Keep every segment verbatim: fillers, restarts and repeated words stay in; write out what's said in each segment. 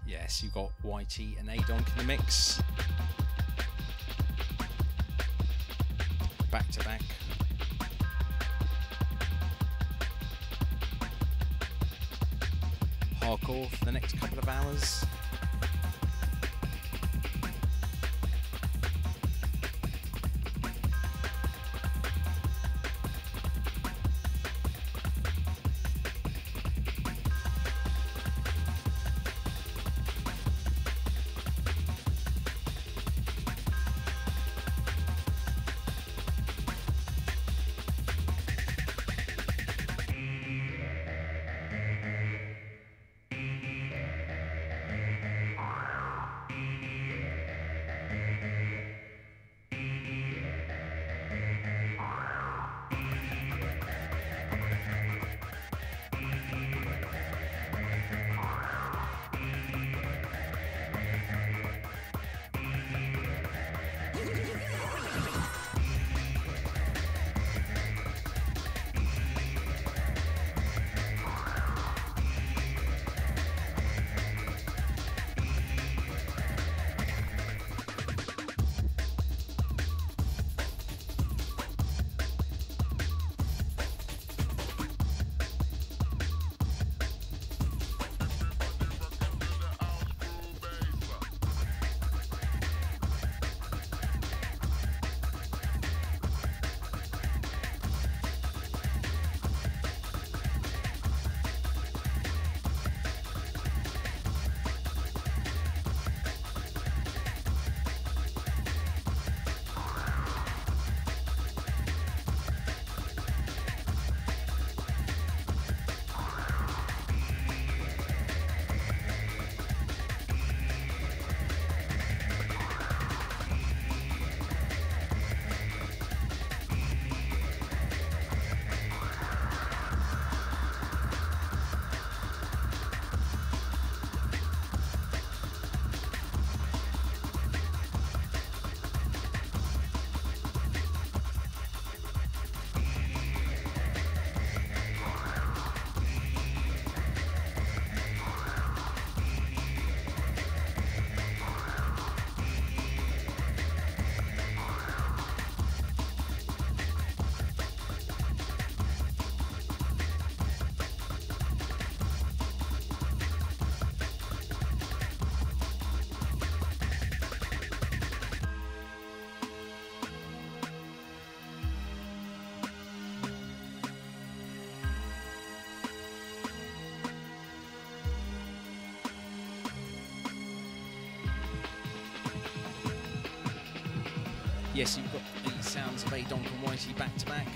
Yes, you've got Y T and Adonk in the mix. Back to back. Hardcore for the next couple of hours. Yes, you've got the sounds of Adonk and Y T back to back.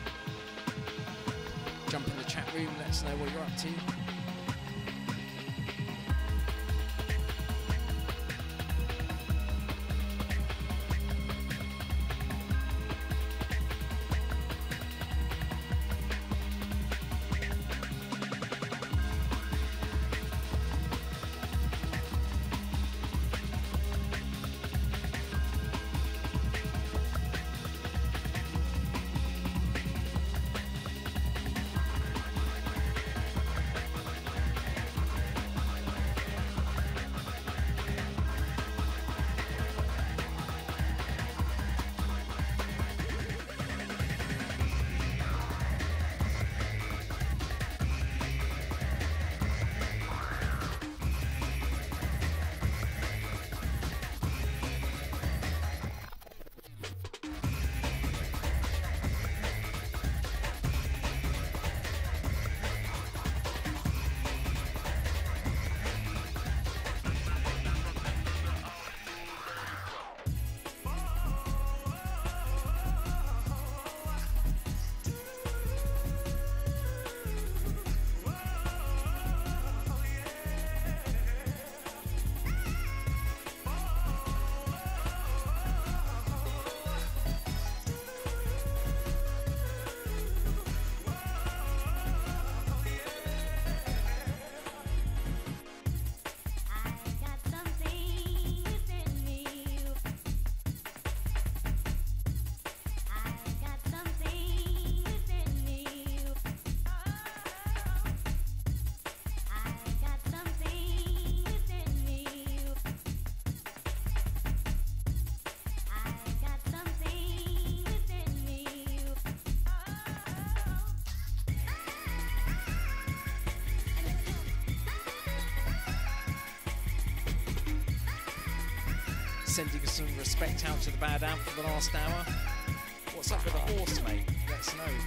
Jump in the chat room, let us know what you're up to. Sending some respect out to the bad amp for the last hour. What's up with the horse, mate? Let us know.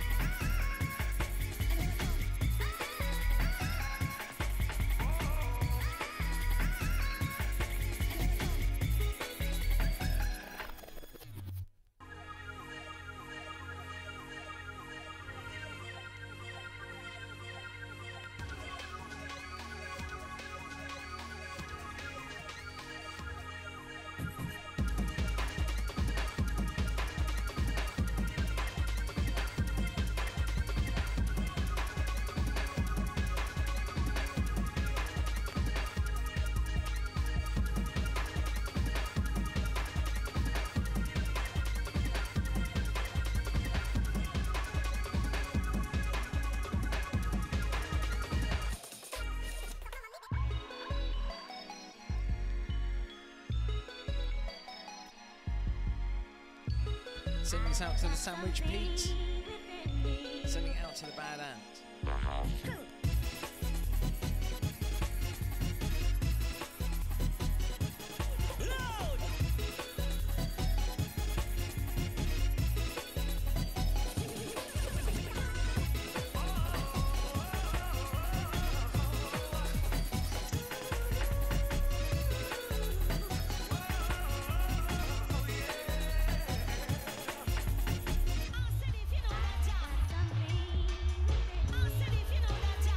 Sending this out to the Sandwich Pete. Sending it out to the Bad Ant. Said if you know that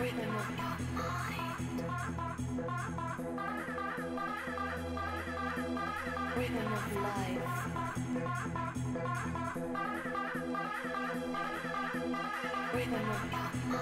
Rhythm of Rhythm of life. Rhythm of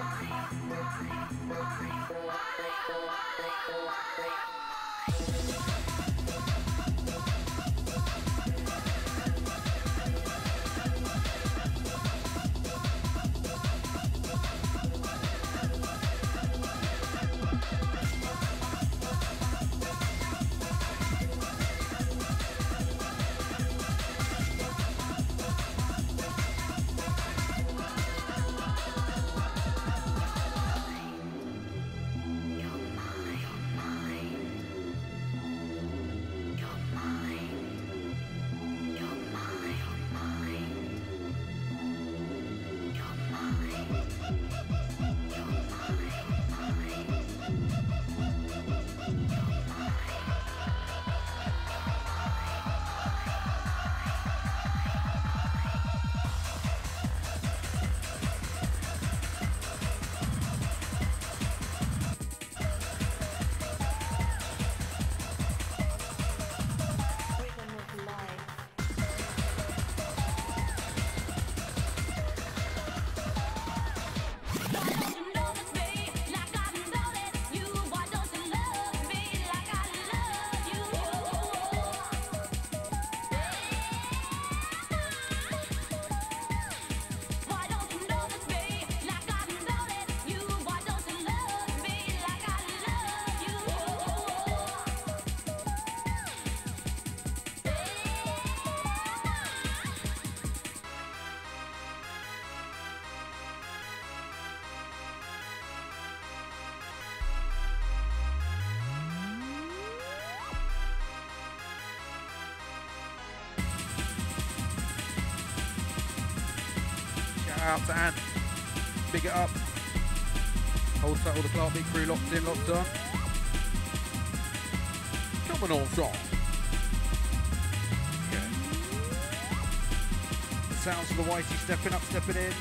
out to Ant. Big it up. Hold tight, all the Klartbeat crew locked in, locked on. Coming on song. Yeah. The sounds of the Whitey stepping up, stepping in.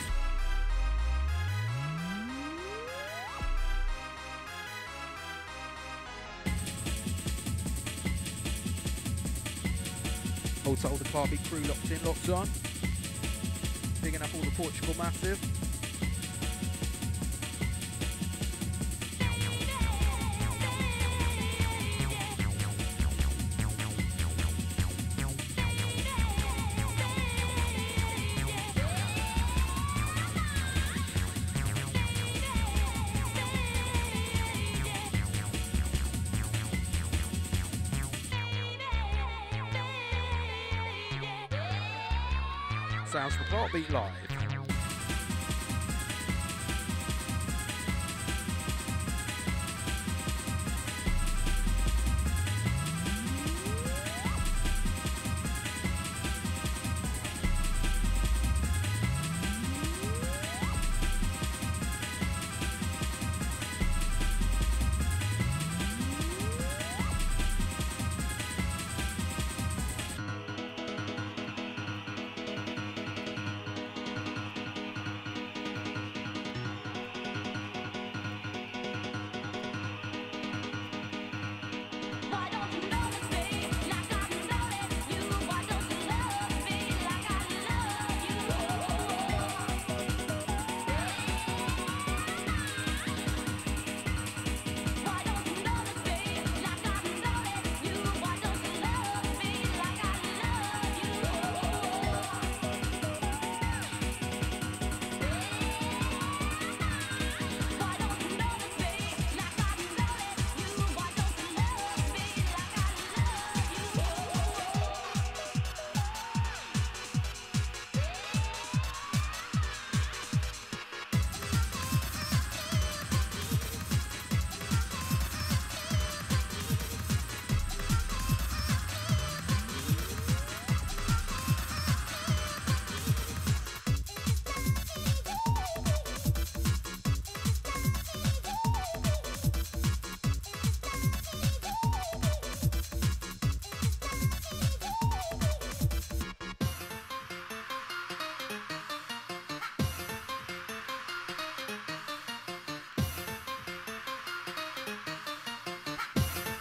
Hold tight, all the Klartbeat crew locked in, locked on. Digging up all the Portugal massive. Sounds for Klartbeat Live.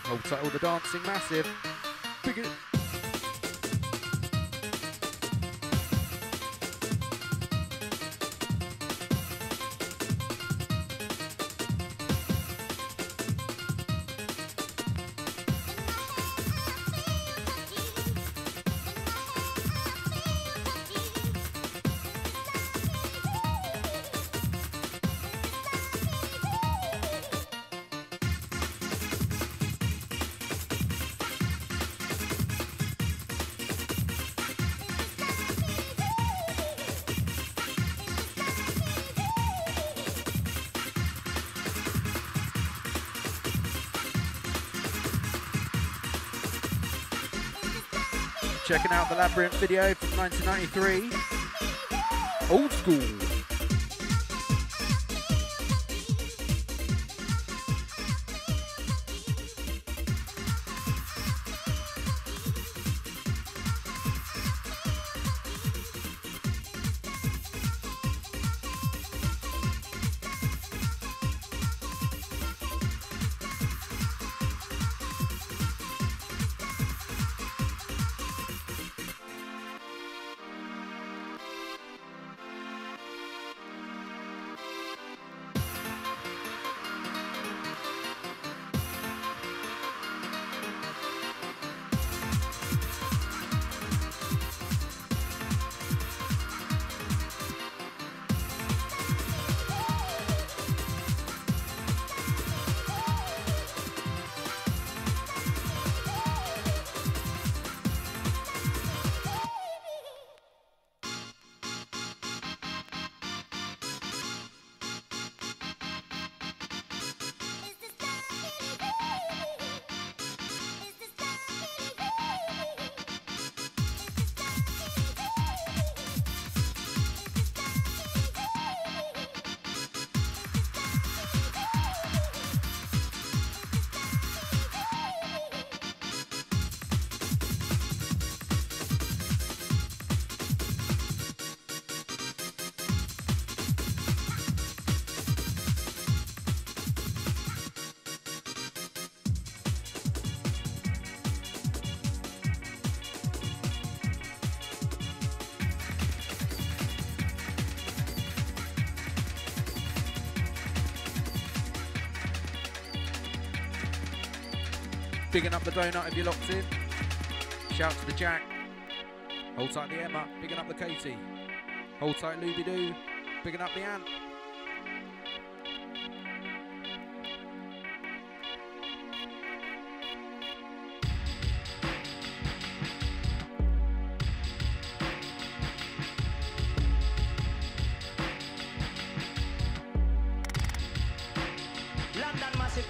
Hold tight, all the dancing, massive. Big it. Checking out the Labyrinth video from nineteen ninety-three. Old school. Bigging up the donut if you're locked in. Shout to the Jack. Hold tight the Emma. Bigging up the Katie. Hold tight Looby Doo. Bigging up the Ant. London massive.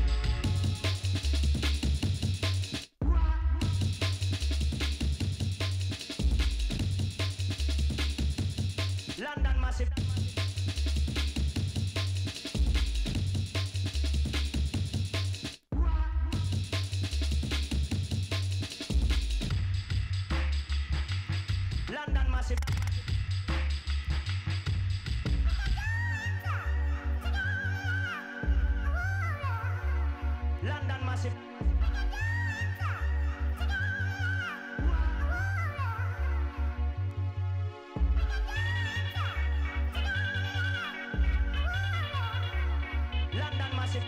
London massive. London massive. London massive. London massive.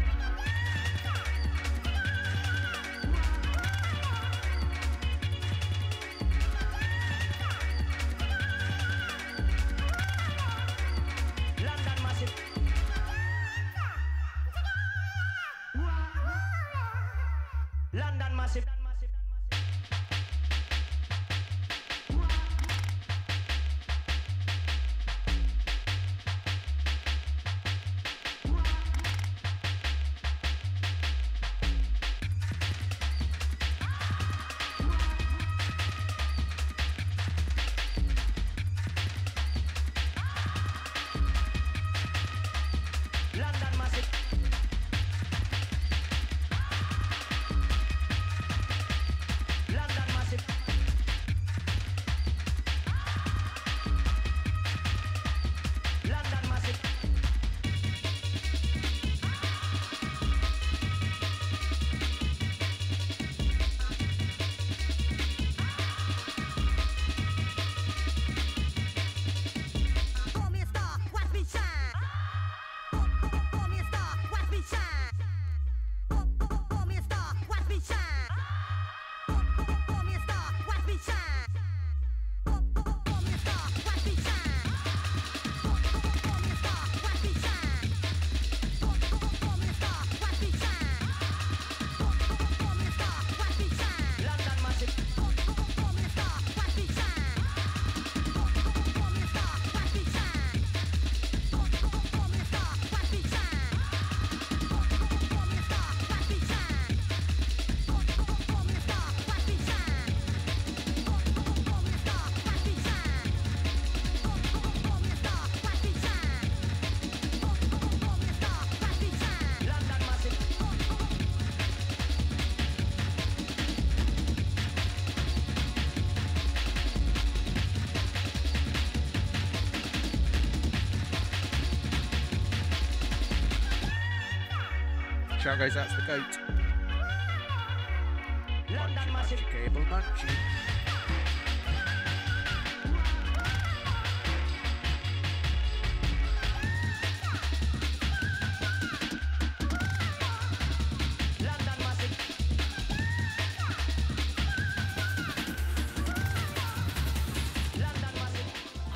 London massive. Shout goes out to the goat. London Munchy, massive. munchy, cable munchy. London massive. London massive.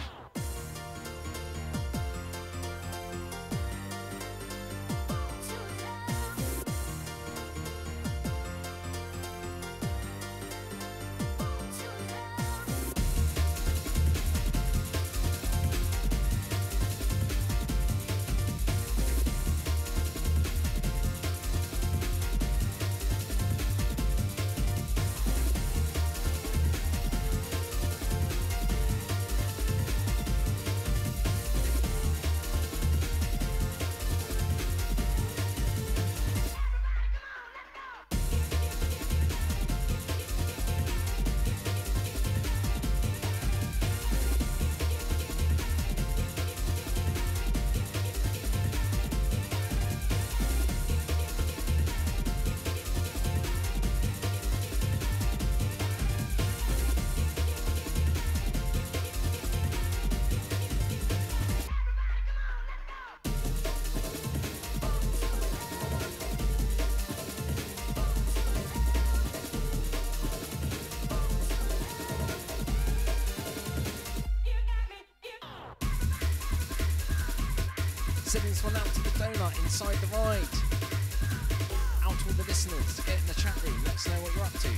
Sending this one out to the donut inside the ride. Out to all the listeners. Get in the chat room. Let us know what you're up to.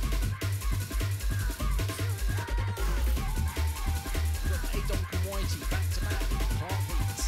We've got Adonk and Whitey back to back. Klartbeat.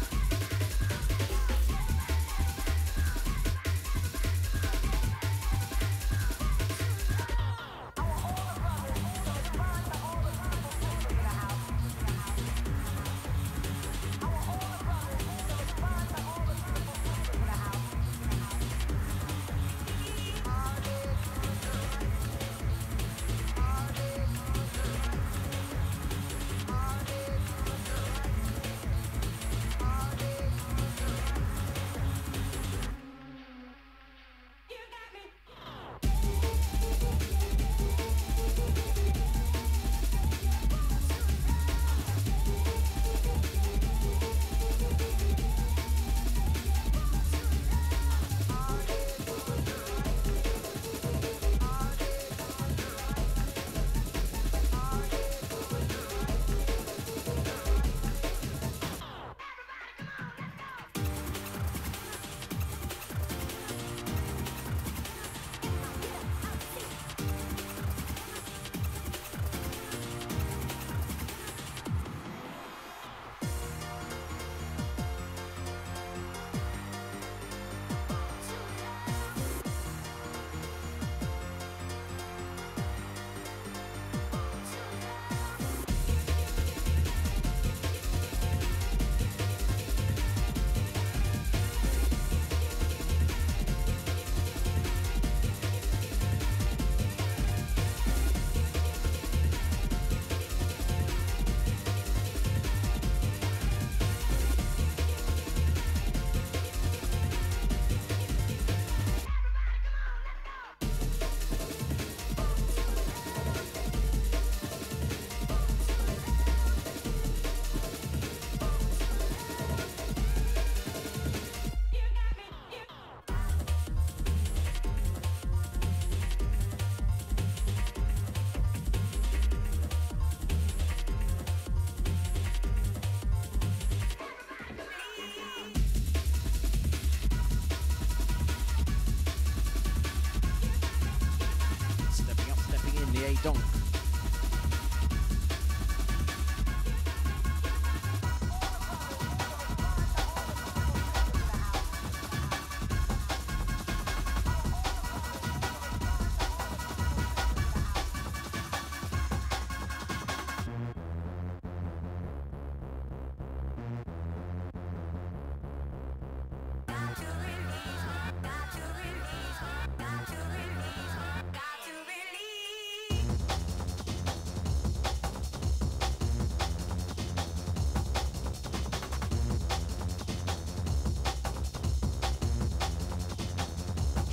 Adonk.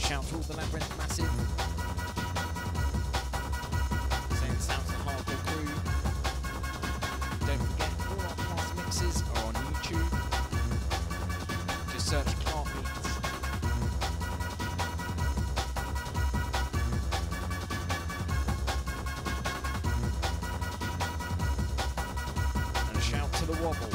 Shout to all the Labyrinth Massive. Saying sounds the hardcore crew. Don't forget, all our past mixes are on YouTube. Just search Klartbeat. And a shout to the wobble.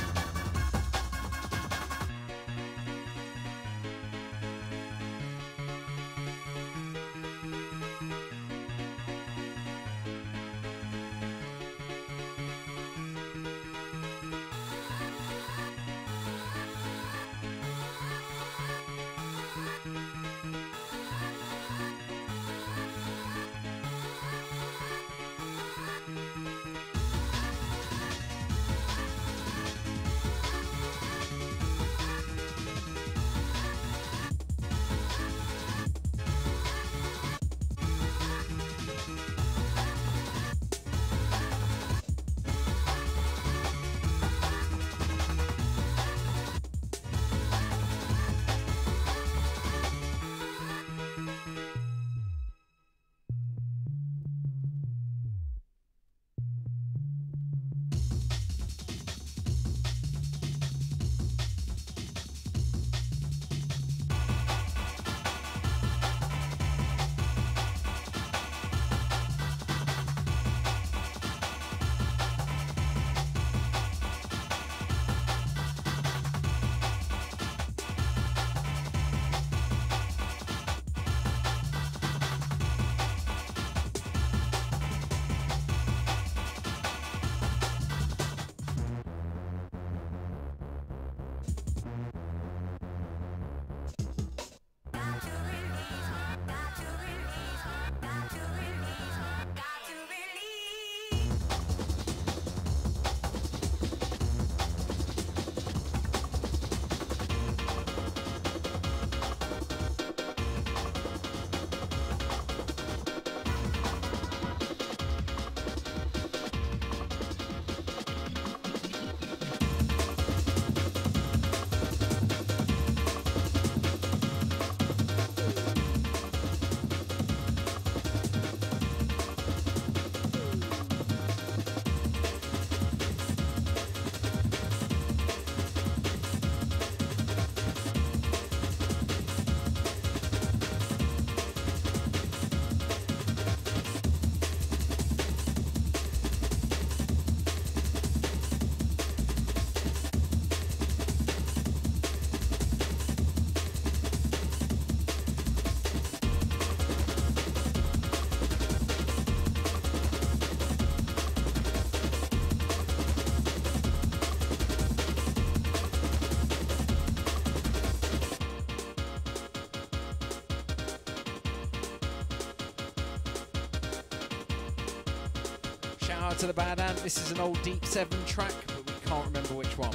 Shout out to the Bad Ant. This is an old Deep seven track, but we can't remember which one.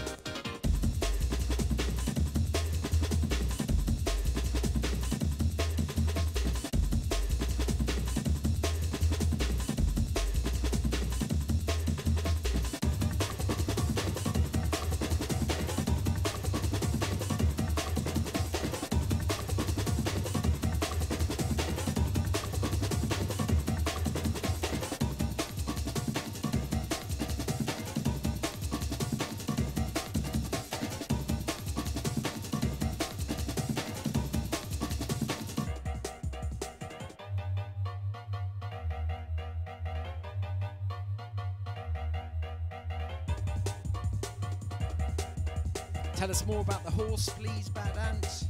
Tell us more about the horse, please, Bad Ant.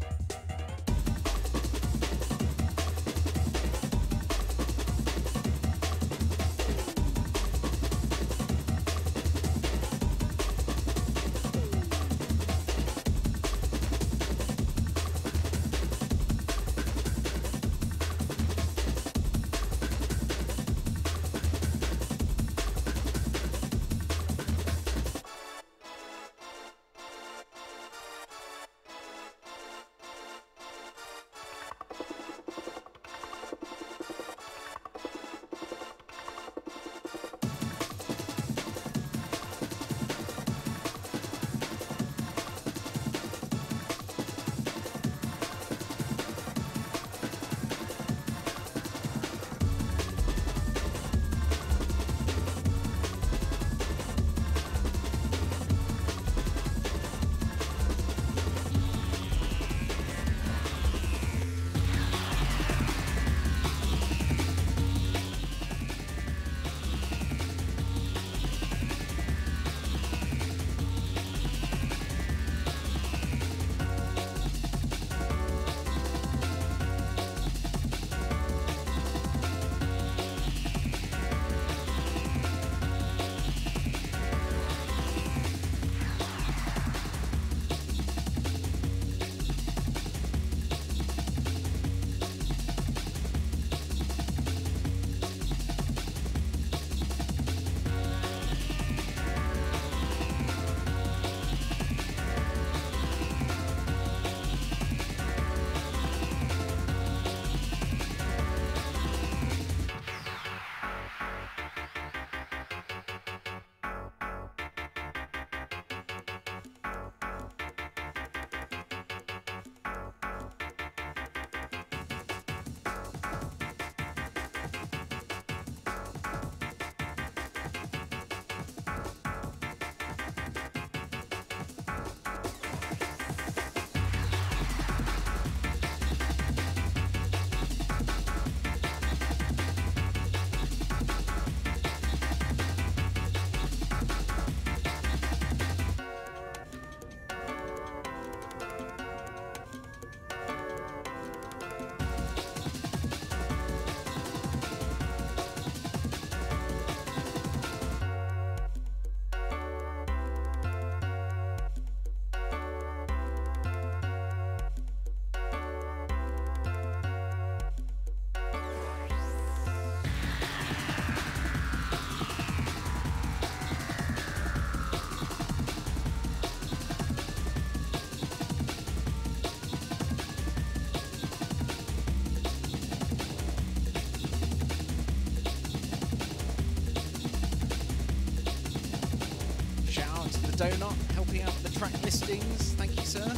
Donut, helping out with the track listings. Thank you, sir.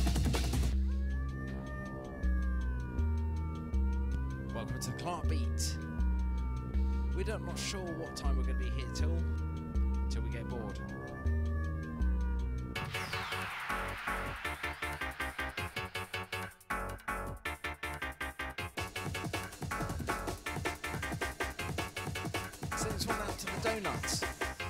Welcome to Klartbeat. We're not sure what time we're going to be here till, until we get bored. Send this one out to the donuts.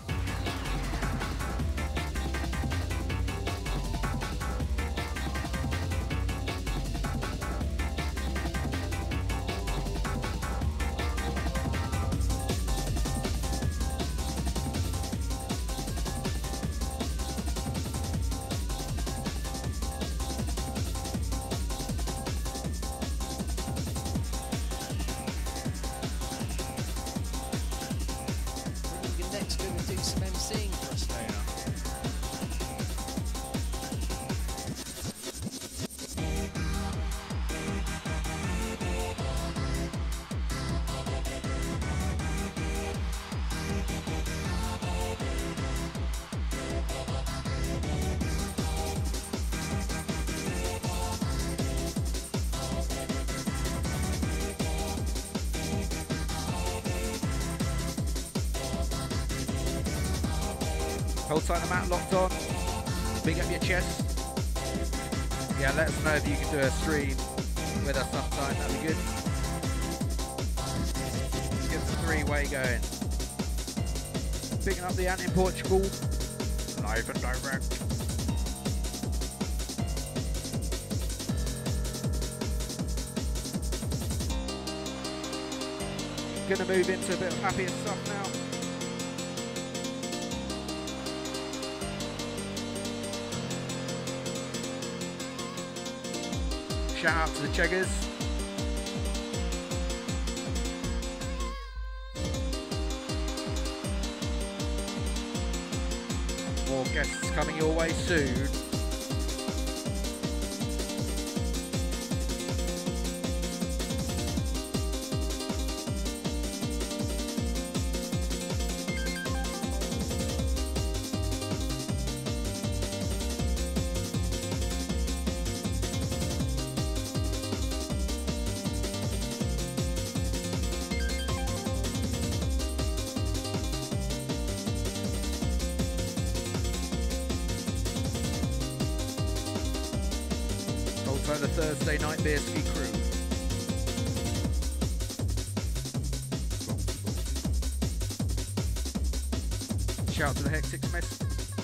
Next, we're going to do some emceeing for us, Dana. Hold tight the mat, locked on. Big up your chest. Yeah, let us know if you can do a stream with us sometime, that'd be good. Let's get the three-way going. Picking up the ant in Portugal. Live and direct. Gonna move into a bit of happier stuff now. Shout out to the Cheggers. More guests coming your way soon. The Thursday night beer ski crew. Shout out to the Hectic Mess.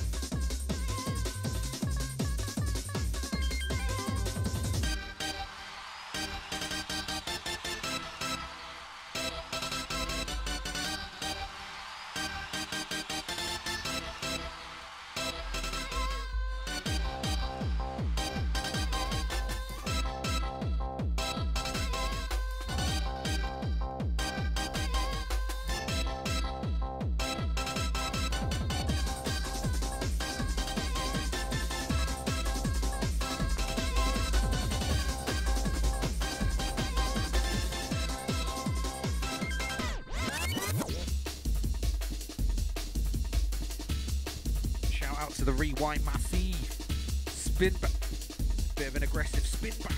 To the rewind massive spin back, bit of an aggressive spin back.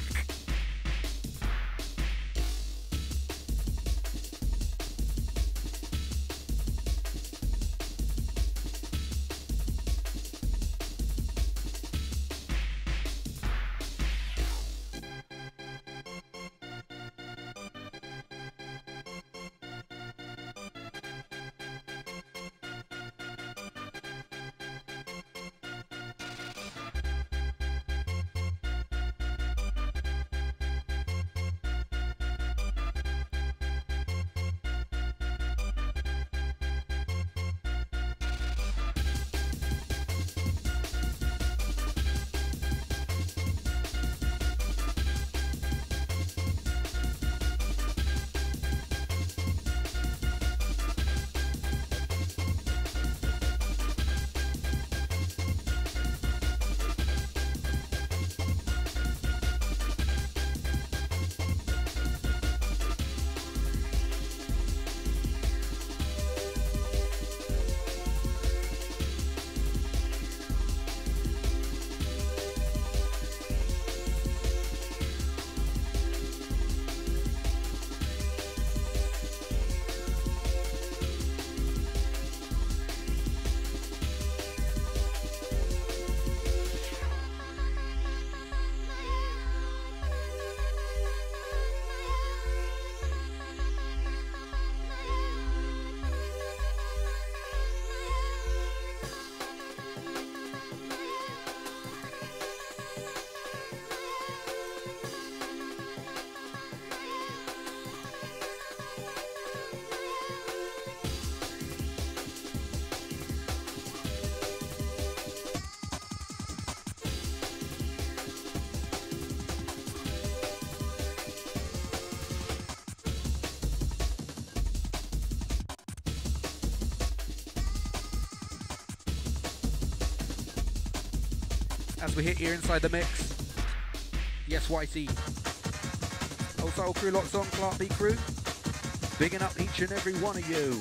as we hit here inside the mix. Yes, Whitey. Old Soul crew locked on, Klartbeat crew. Bigging up each and every one of you.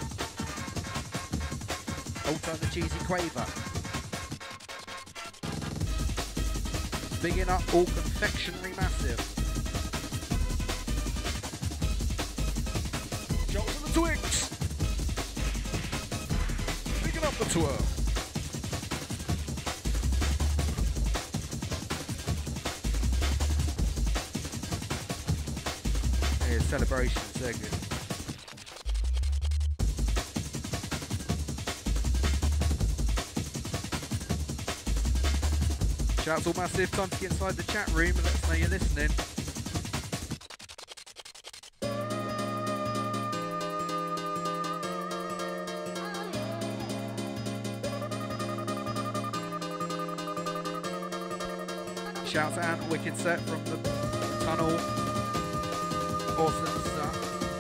Old time the cheesy quaver. Bigging up all confectionery massive. Jolts on the twigs. Bigging up the twirl. Here's celebrations, they're good. Shouts all massive, time to get inside the chat room and let us know you're listening. Shouts to Ant, wicked set from the tunnel. Awesome stuff.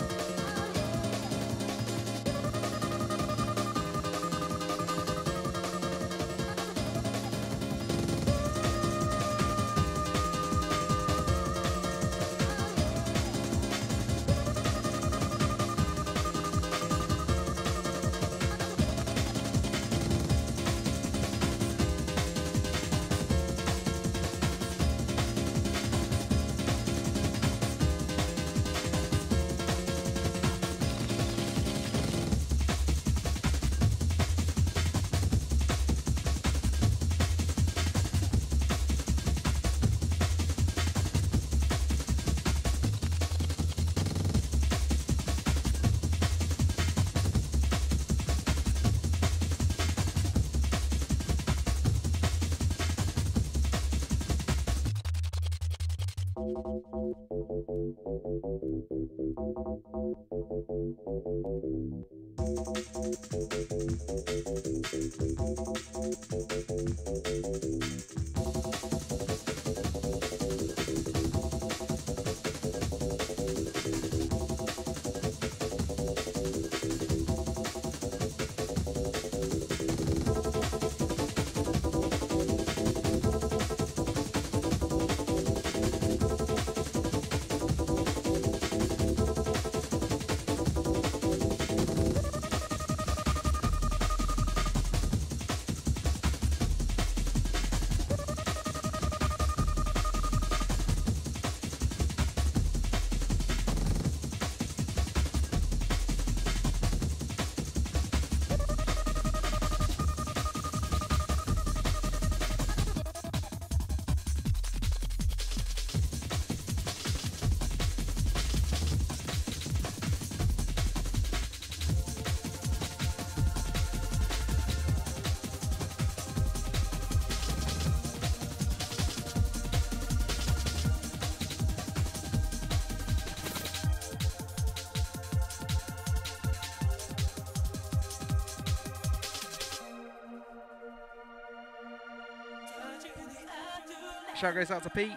Shout goes out to Pete.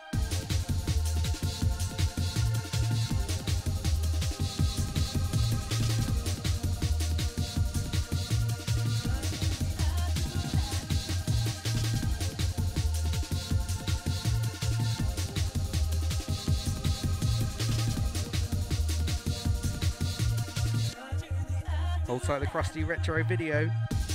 Hold tight the crusty retro video.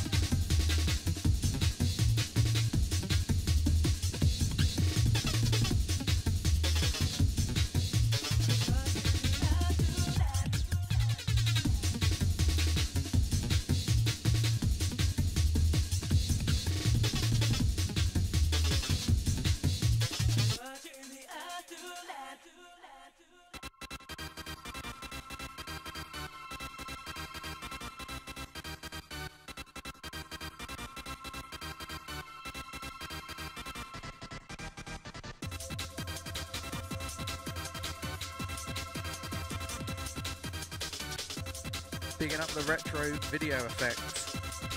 Bigging up the retro video effects.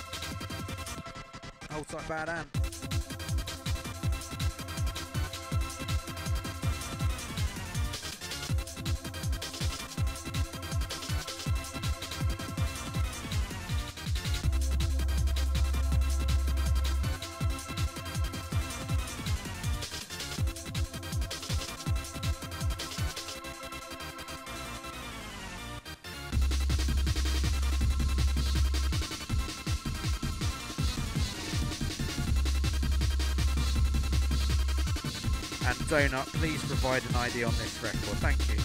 Hold tight, bad Ant. And Donut, please provide an I D on this record. Thank you.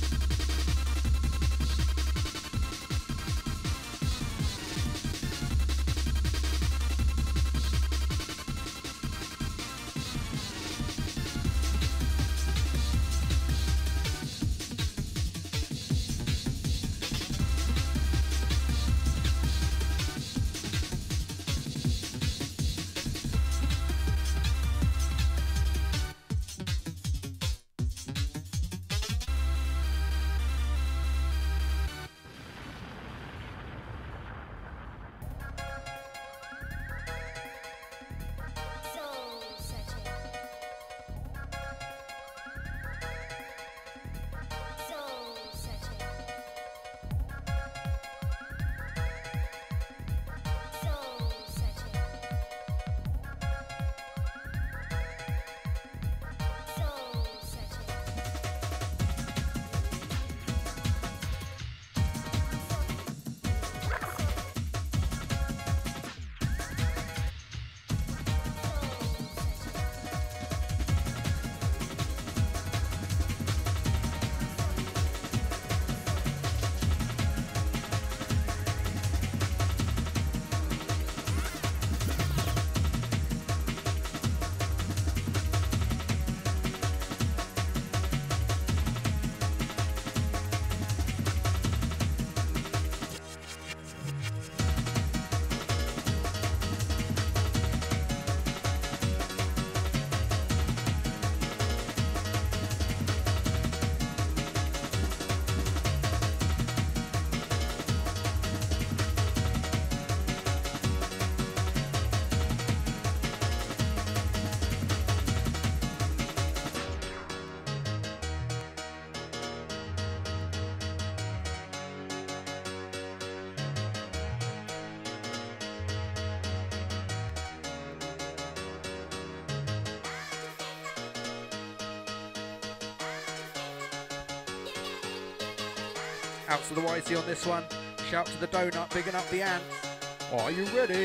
Out to the Y T on this one. Shout to the Donut, bigging up the ants. Are you ready?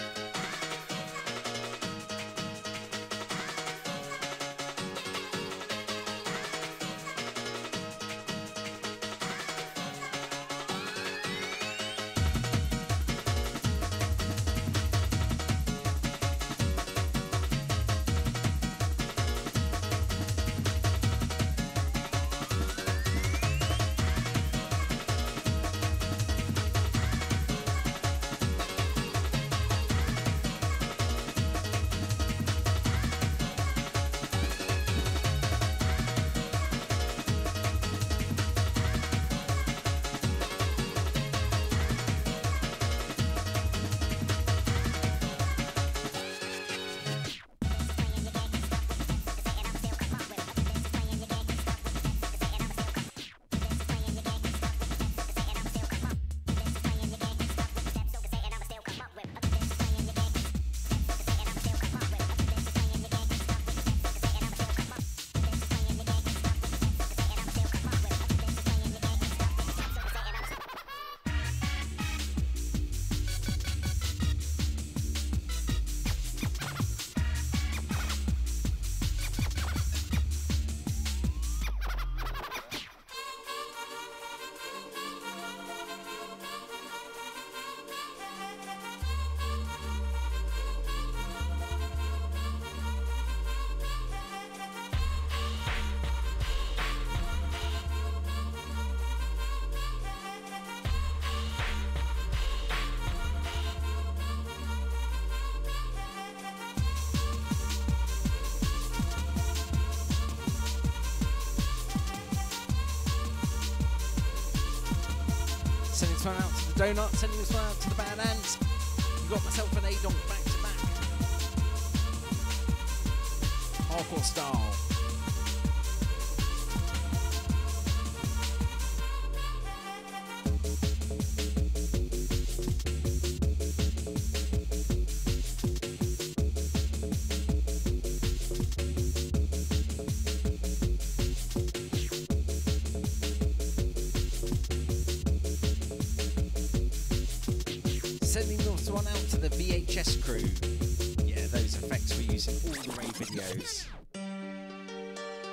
Sending this one out to the Donut, sending this one out to the band Ants. We've got myself and Adonk back to back. Hardcore style. Sending this one out to the V H S crew. Yeah, those effects we use in all the rave videos.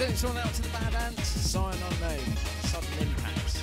Send this one out to the bad ants. Sign unknown. Sudden impacts.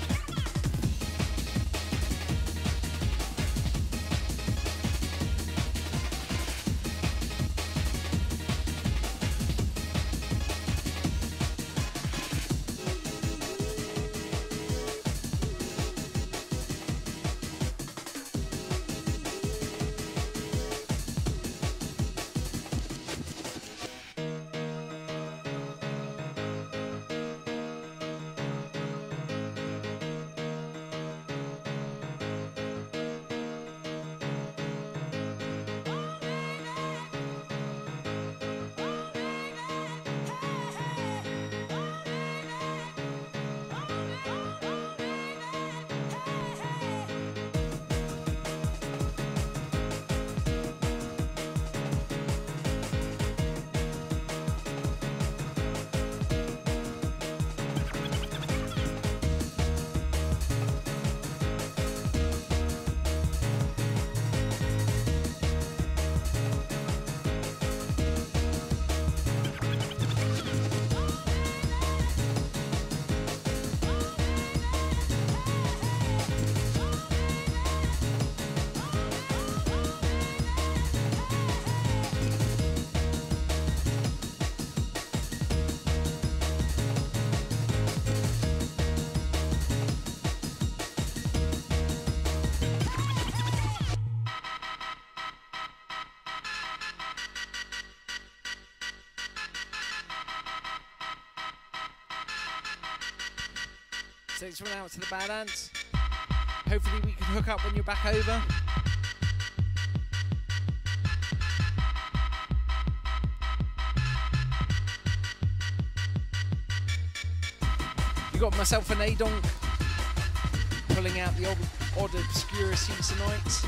Send this one out to the bad ants. Hopefully we can hook up when you're back over. You got myself an Adonk pulling out the odd, odd obscurities tonight.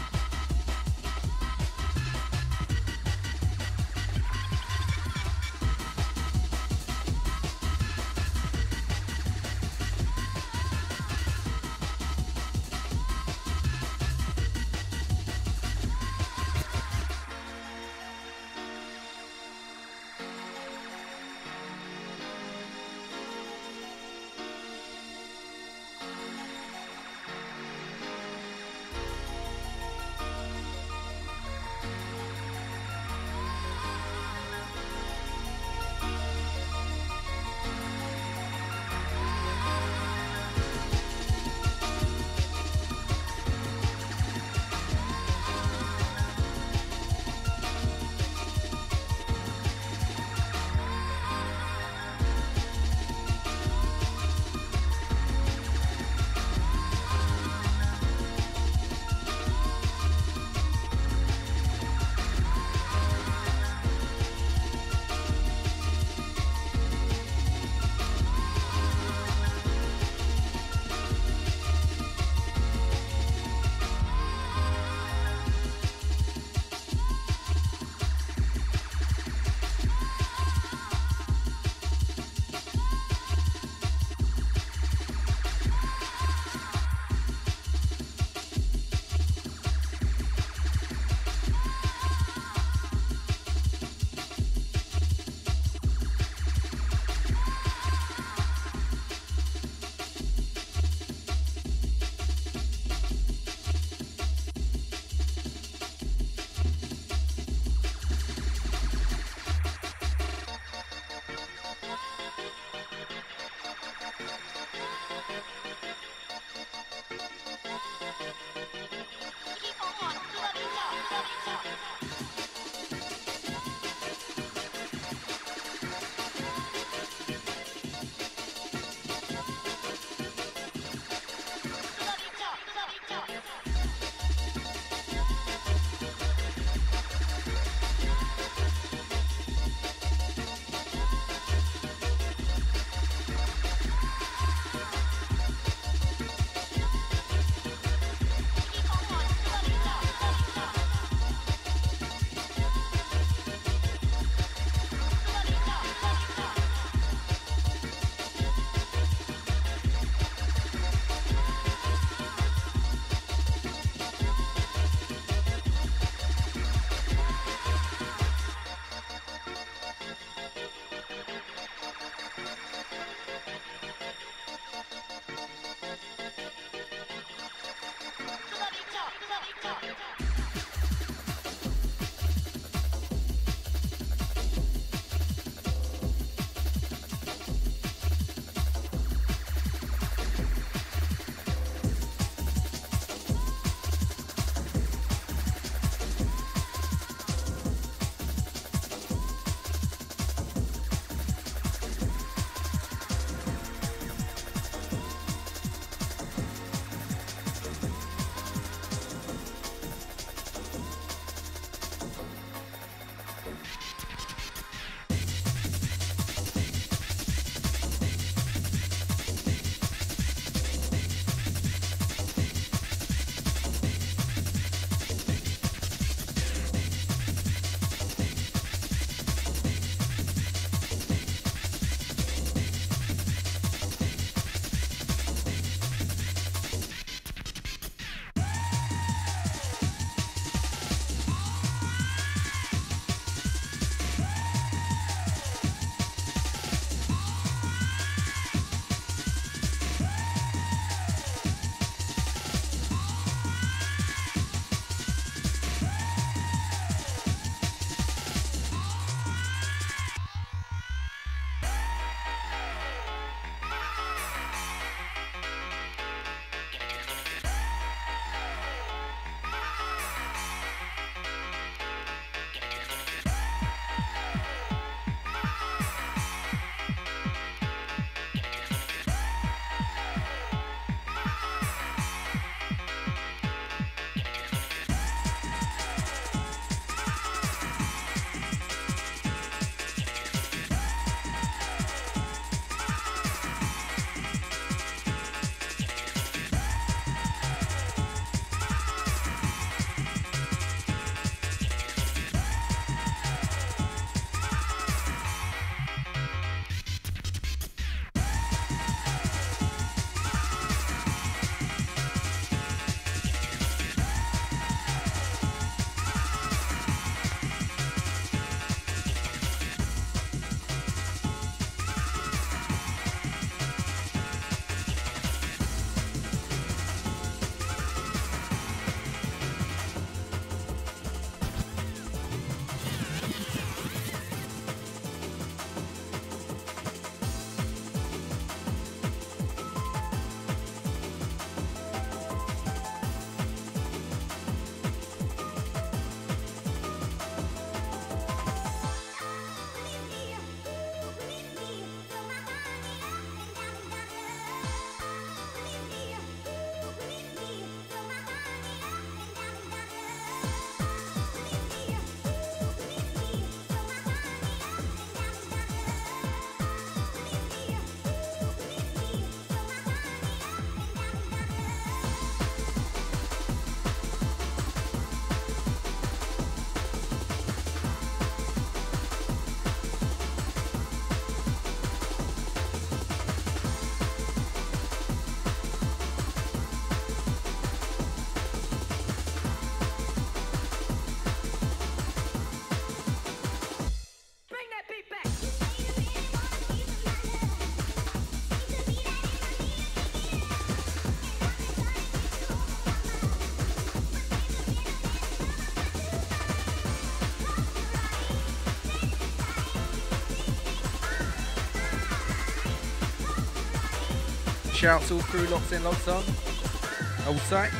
Shouts to all crew locked in, locked on. Hold tight.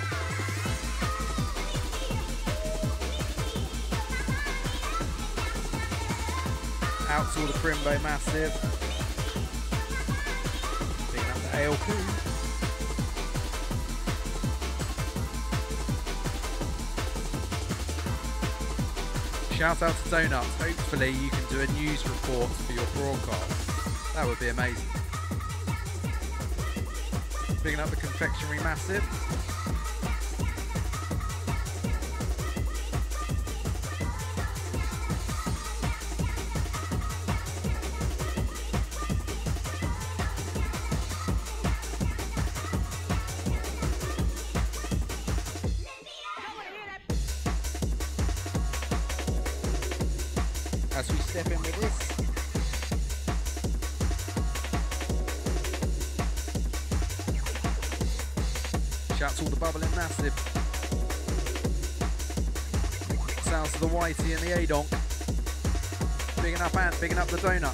Out to all the Crimbo Massive. Picking up the Ale crew. Shout out to Donuts. Hopefully you can do a news report for your broadcast. That would be amazing. Picking up the Confectionery Massive. As we step in with this. Shouts to all the Bubbling Massive. Sounds to the Whitey and the Adonk. Bigging up Ant, bigging up the Donut.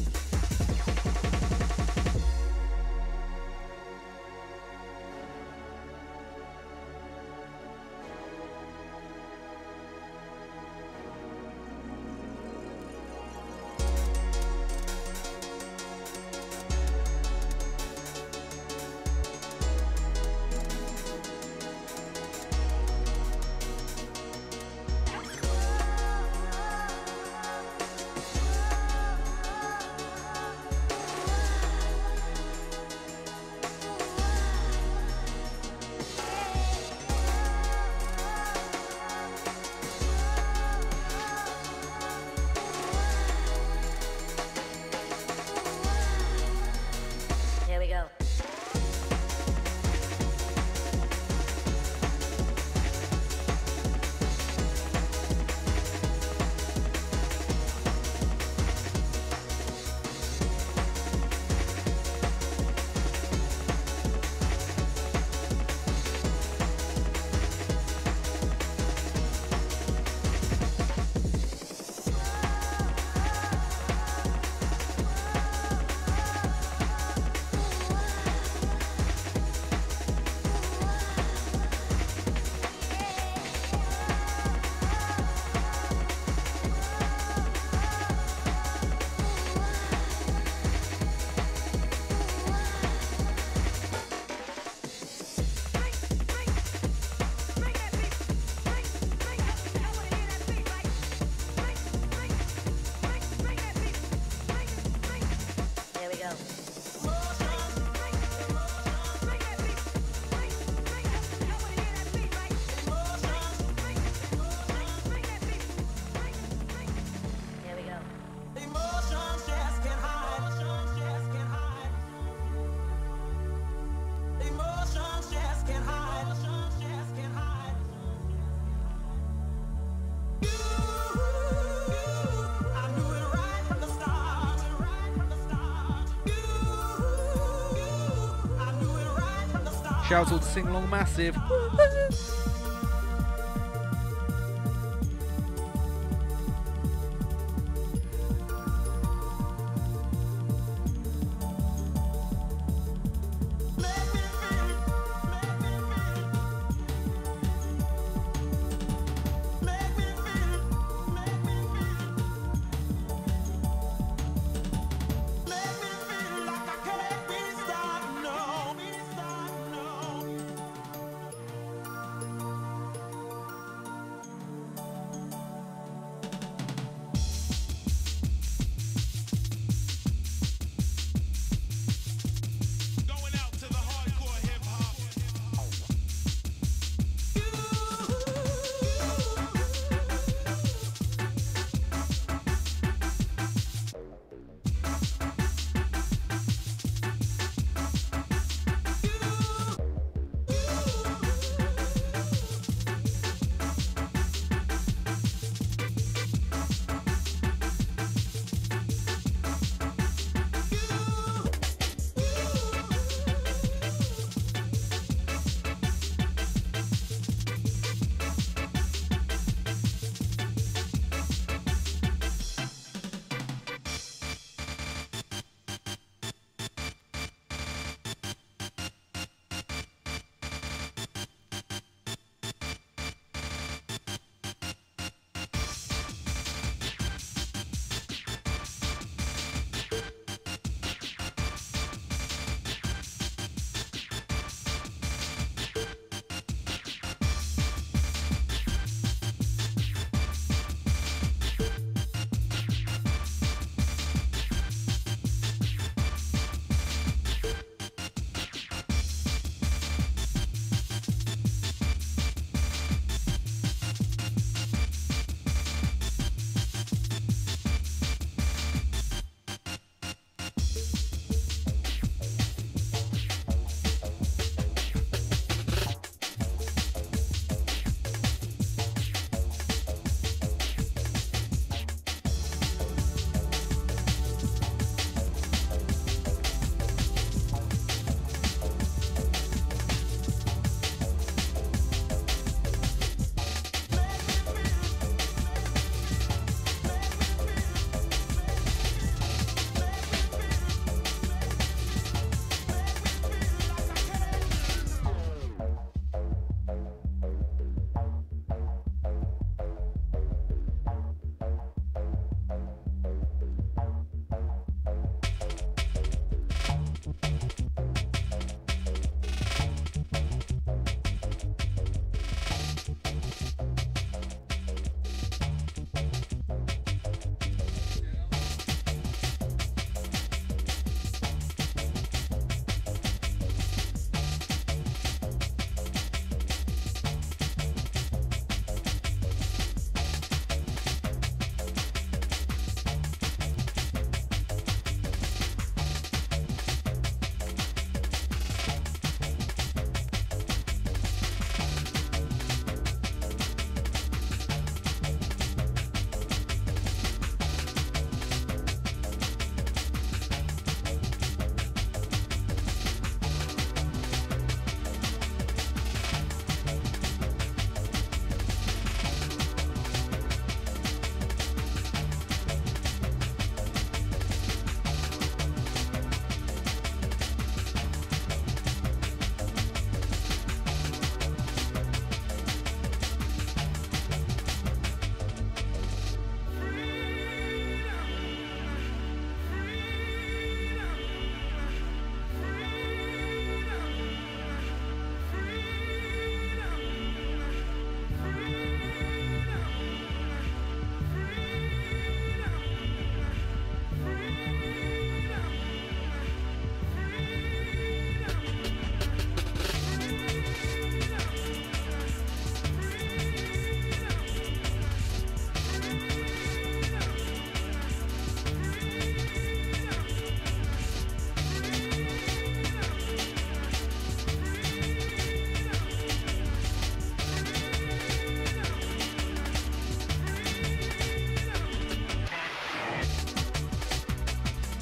Here we go. Here we go. Here we go. Emotions just can't hide. Emotions just can't hide. Emotions just can't hide. Emotions just can't hide. You, I knew it right from the start. Right from the start. You, I knew it right from the start. Shouts all to Sing Along Massive. Make me feel it. Make me feel it. Make me feel it. Make me feel it. Make me feel like I can't be stopped. No, be stopped. No.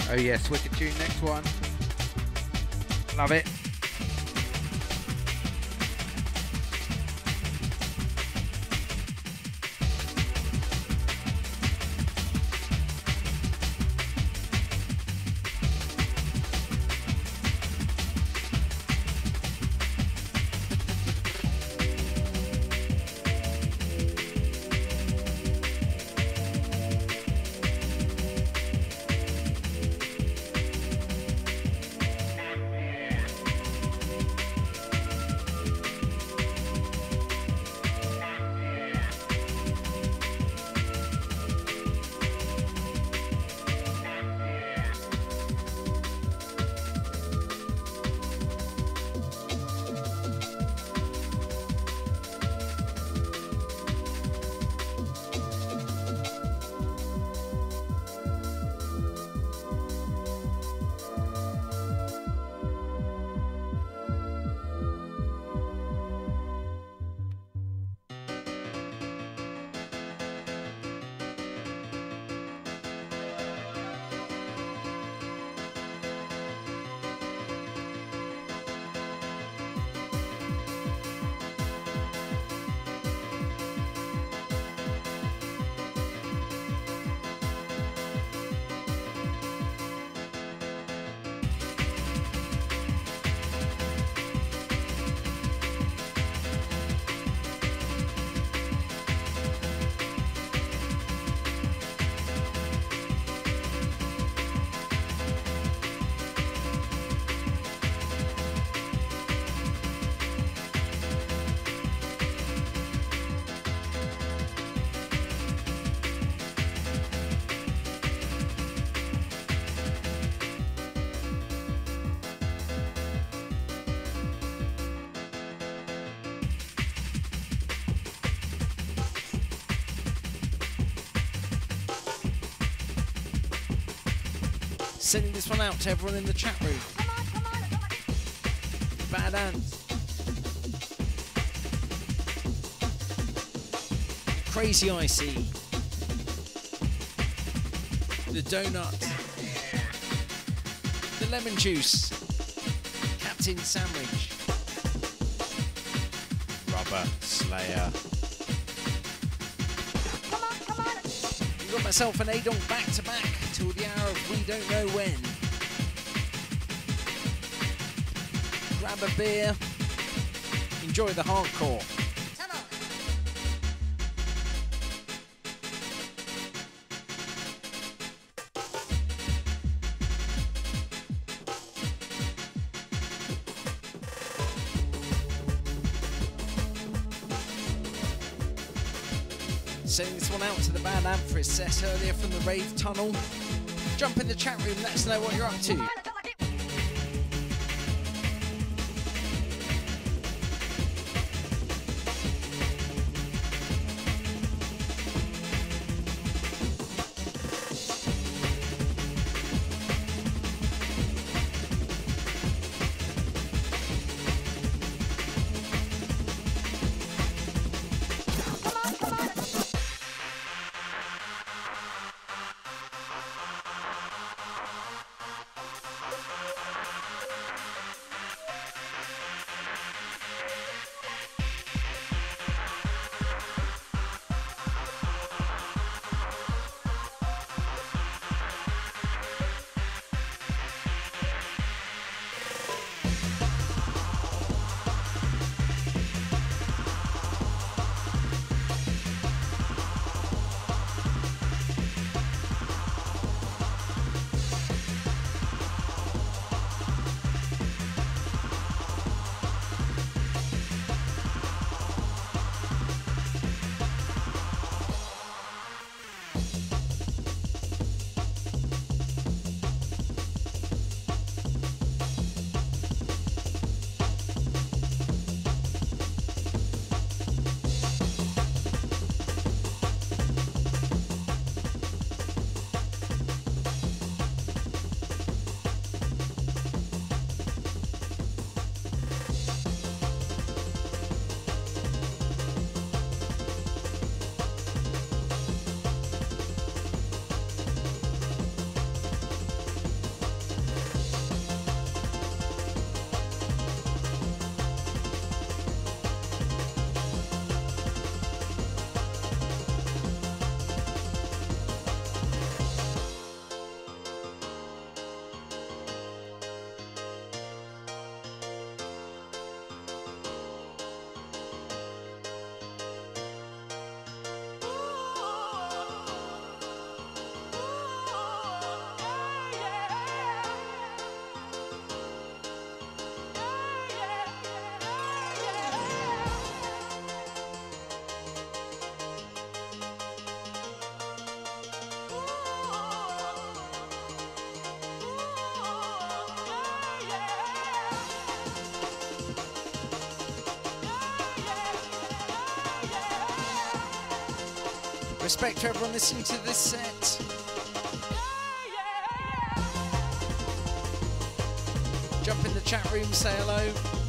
Oh yes, wicked tune, next one. Love it. Sending this one out to everyone in the chat room. Come on, come on, come on. Bad hands. Crazy Icy. The donut. The lemon juice. Captain Sandwich. Rubber Slayer. Come on, come on. You got myself an Adonk back to back till the hour of we don't know when. Grab a beer. Enjoy the hardcore. Come on. Sending this one out to the band amp for its set earlier from the rave tunnel. Jump in the chat room, let us know what you're up to. Respect to everyone listening to this set. Jump in the chat room, say hello.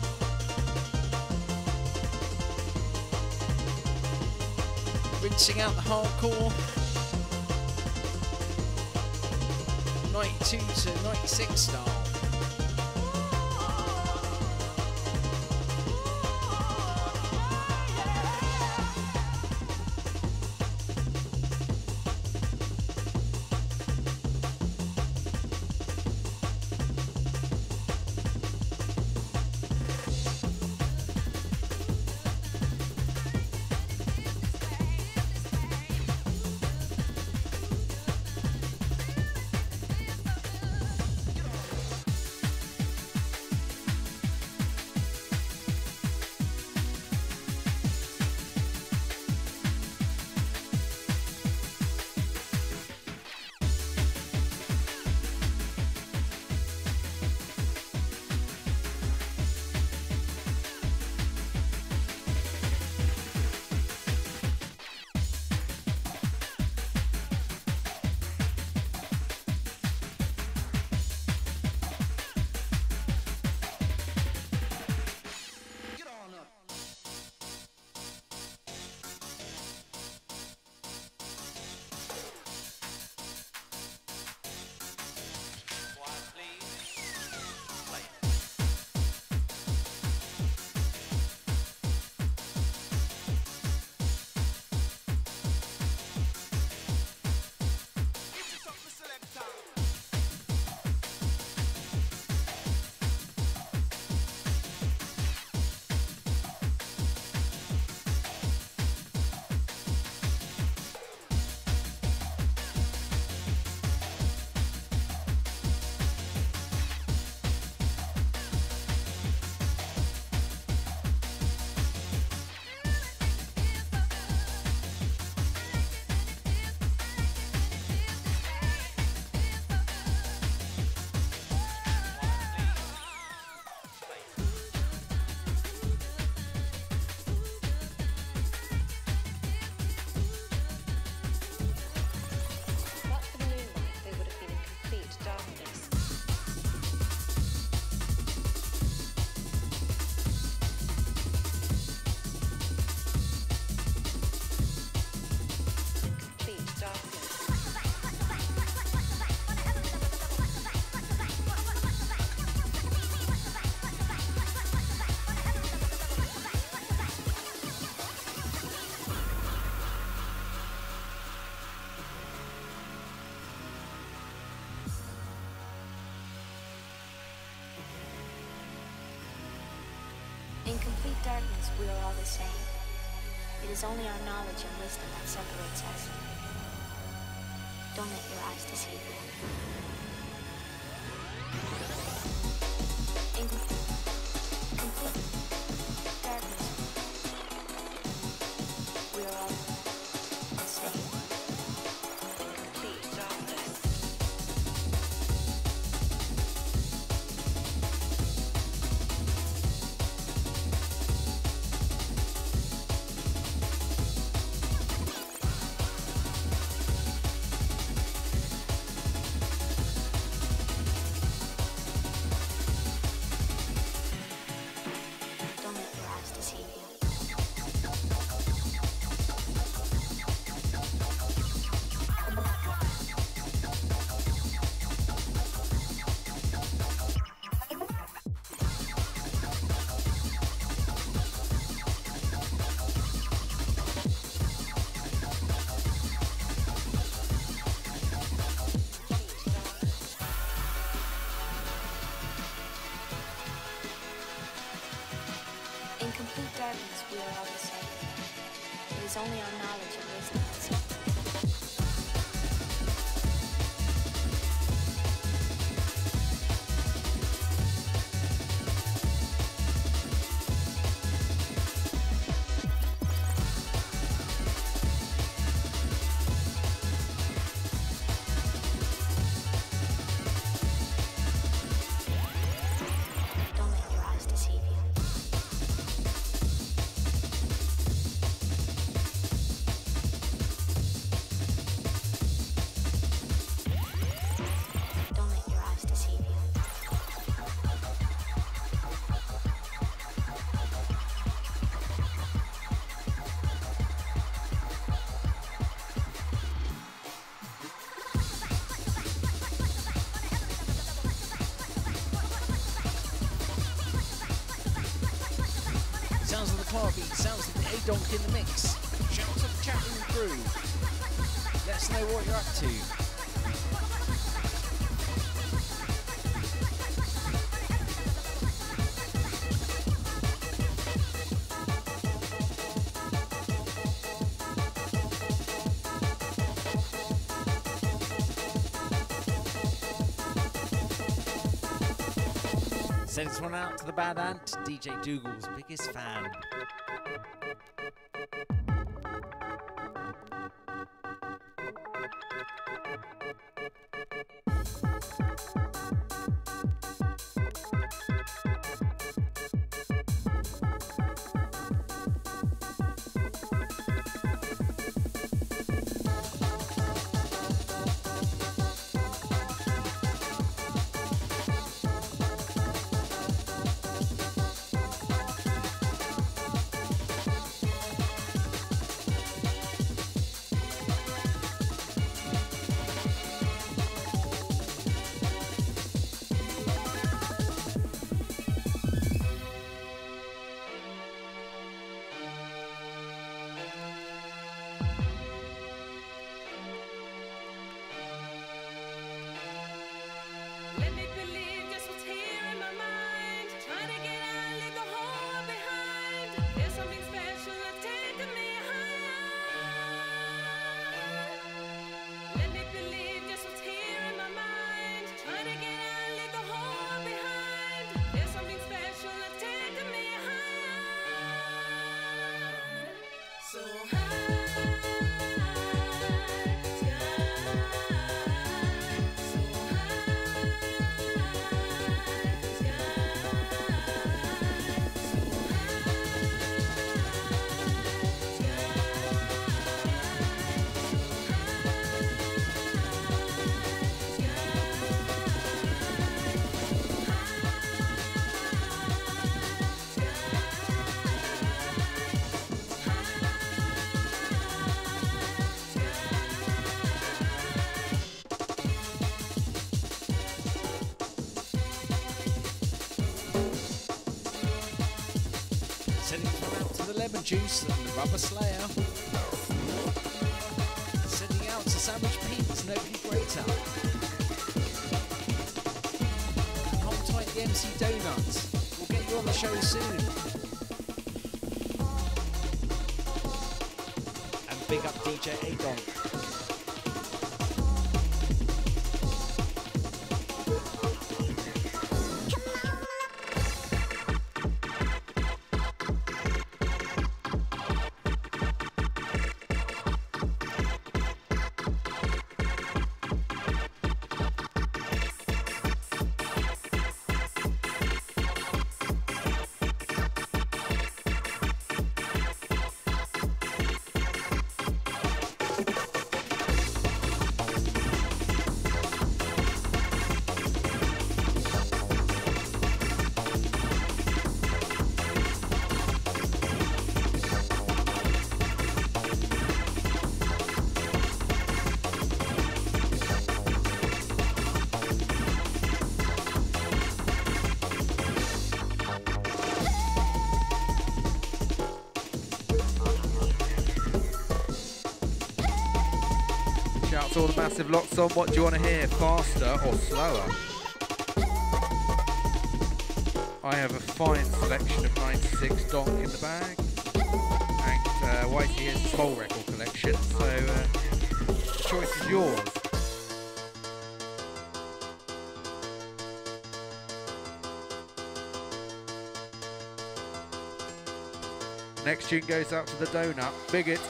Rinsing out the hardcore. ninety-two to ninety-six style. In complete darkness, we are all the same. It is only our knowledge and wisdom that separates us. Don't let your eyes deceive you. In complete darkness, we are all the same. In complete darkness. In complete darkness, we are all the same. It is only our knowledge and wisdom that separates us. Don't let your eyes deceive you. Klartbeat, sounds of the Adonk in the mix. Shout out to the chat room crew. Let us know what you're up to. Send this one out to the Bad Ant, D J Dougal's biggest fan. Lemon Juice and the Rubber Slayer. Sending out to Sandwich Pete's Nobody Greater. Hold tight the M C Donuts. We'll get you on the show soon. And big up D J Adonk. All the massive locks on. What do you want to hear, faster or slower? I have a fine selection of ninety-six Donk in the bag, and uh, Whitey has his whole record collection, so uh, the choice is yours. Next tune goes out to the Donut. Big it.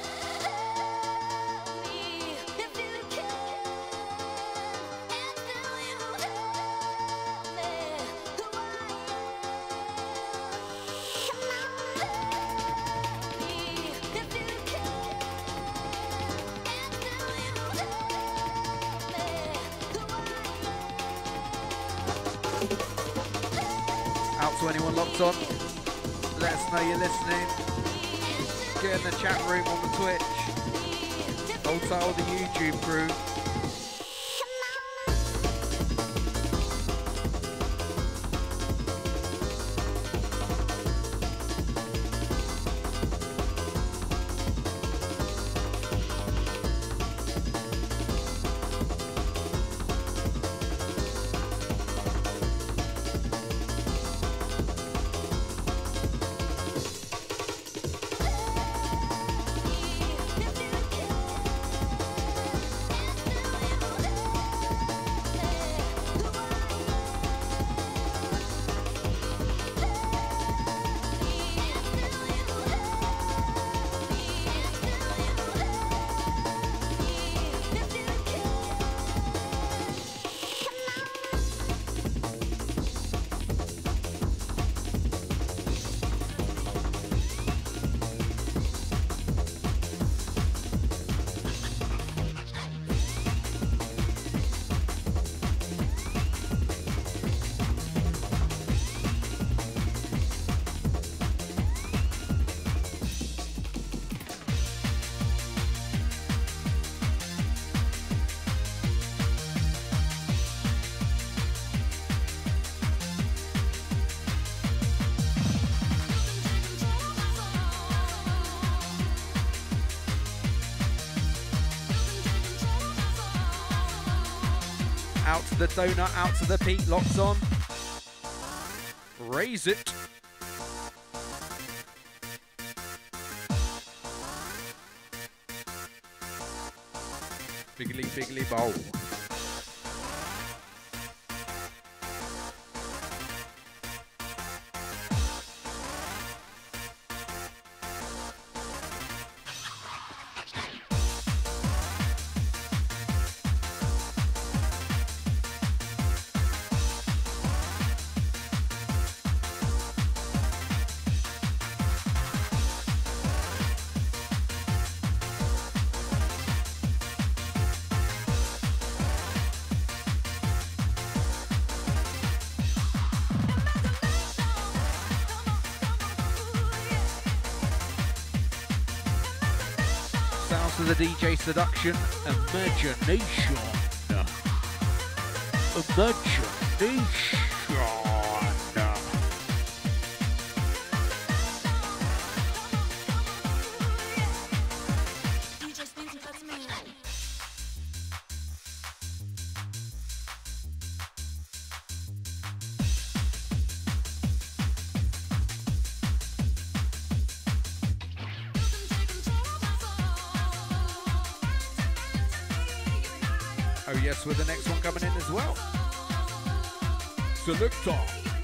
To anyone locked on, let us know you're listening. Get in the chat room on the Twitch. Hold tight all the YouTube crew. Out to the donut, out to the Pete, locks on. Raise it. Biggly, biggly bowl. To the D J Seduction, Imagination. Imagination. Oh yes, with the next one coming in as well. Selector.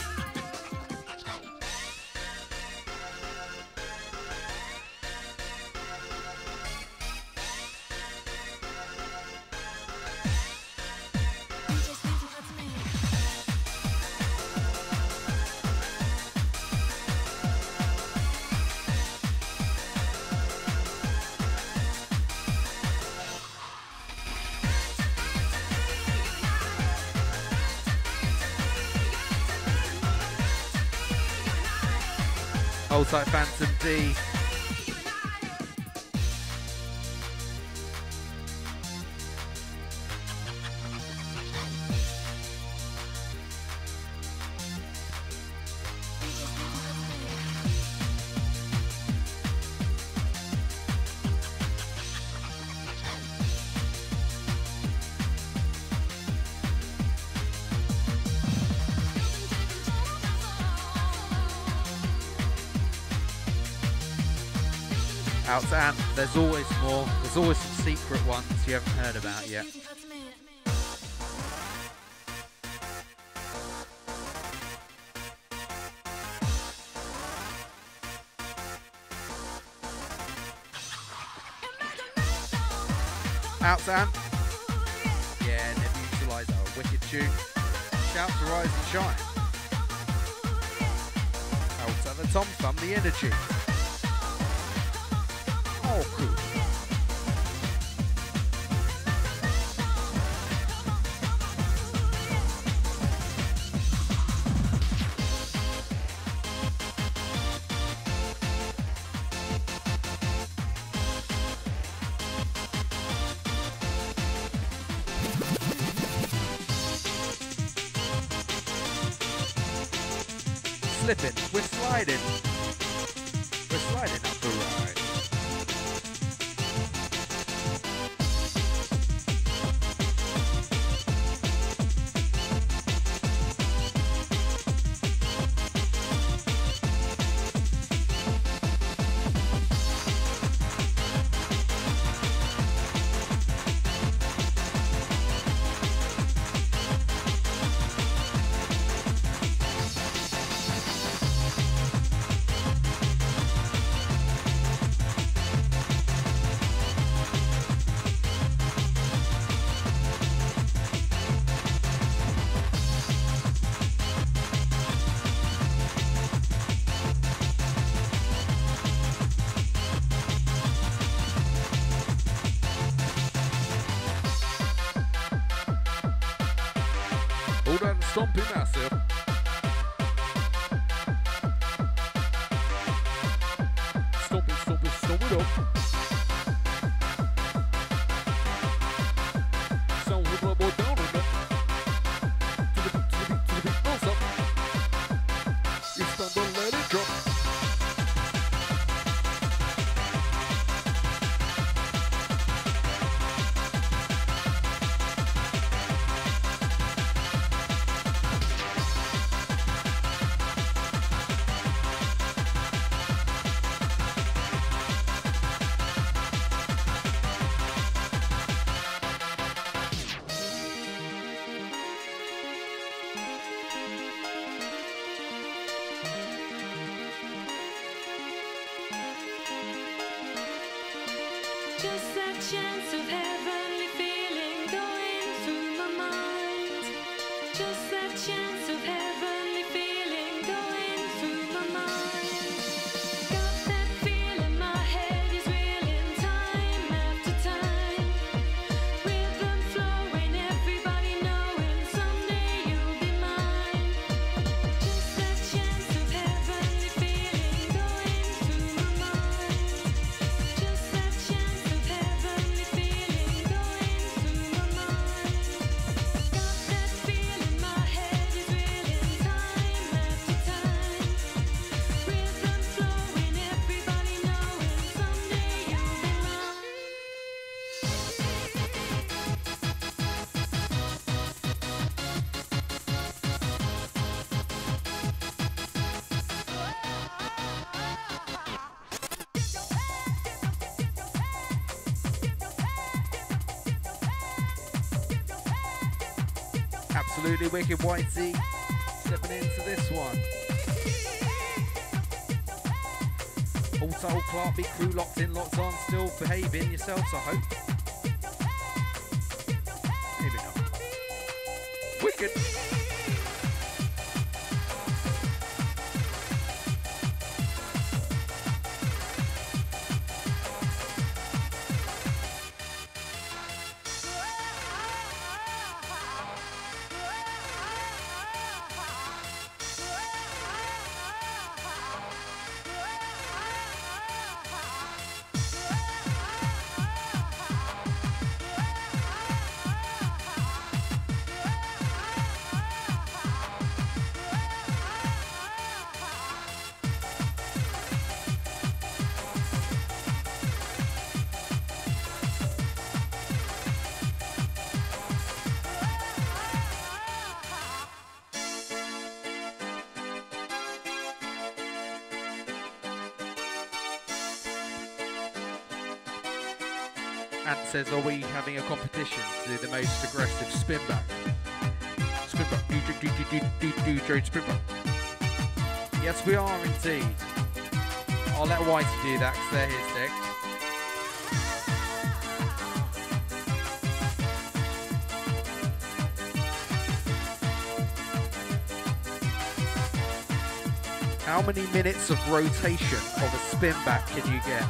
Hold tight, Phantom D. Out to Ant, there's always more. There's always some secret ones you haven't heard about yet. Out to Ant. Yeah, never utilise that. Wicked tune. Shout to Rise and Shine. Out to the Tom Thumb, the energy. Oh, cool. Slipping, we're sliding. We're sliding up the ride. Stompy massive. Stompy, stompy, stomp it up. Sound with my boy down on that. To the beat, to the beat, to the beat, bounce up. You stand and let it drop. Just that chance of heavenly feeling going through my mind. Got that feeling my head is reeling time after time. Rhythm flowing, everybody knowing someday you'll be mine. Just that chance of heavenly feeling going through my mind. Just that chance of heavenly feeling going through my mind. Got that feeling my head is reeling time after time. Rhythm flowing, everybody knowing someday you'll be mine. Absolutely wicked, Whitey. Stepping into this one. Also, Klartbeat crew locked in, locked on, still behaving yourselves, I hope. Maybe not. Wicked. Ant says, are we having a competition to do the most aggressive spin back? Spin back. Do, do, do, do, do, do, do, spin back. Yes, we are indeed. I'll let Whitey do that because they're his next. How many minutes of rotation of a spin back can you get?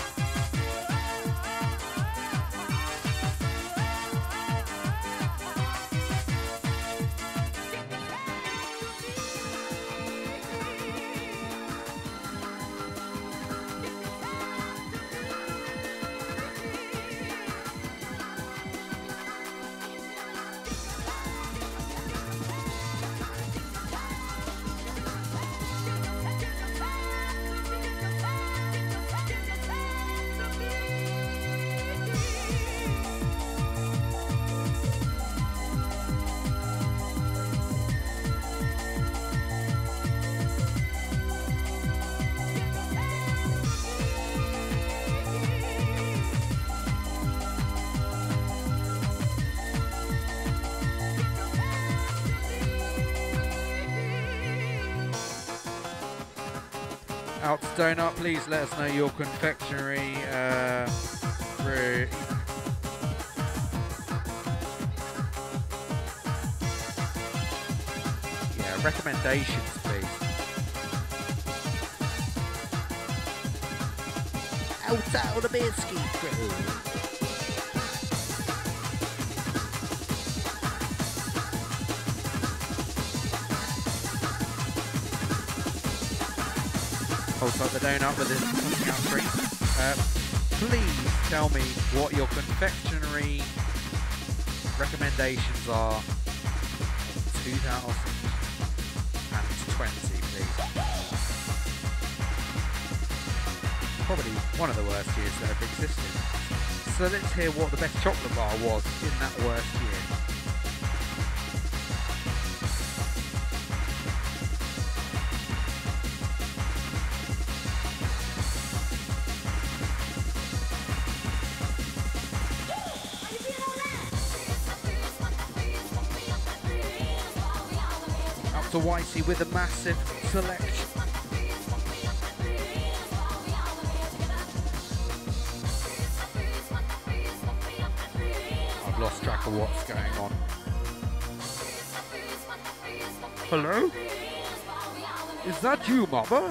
Out to Donut, please let us know your confectionery uh, re yeah, recommendations, please. Out out the biscuit crew. Also the donut with this coming out treat. Uh, please tell me what your confectionery recommendations are two thousand twenty, please. Probably one of the worst years that have existed. So let's hear what the best chocolate bar was in that worst year. To Whitey with a massive selection. I've lost track of what's going on. Hello? Is that you, mother?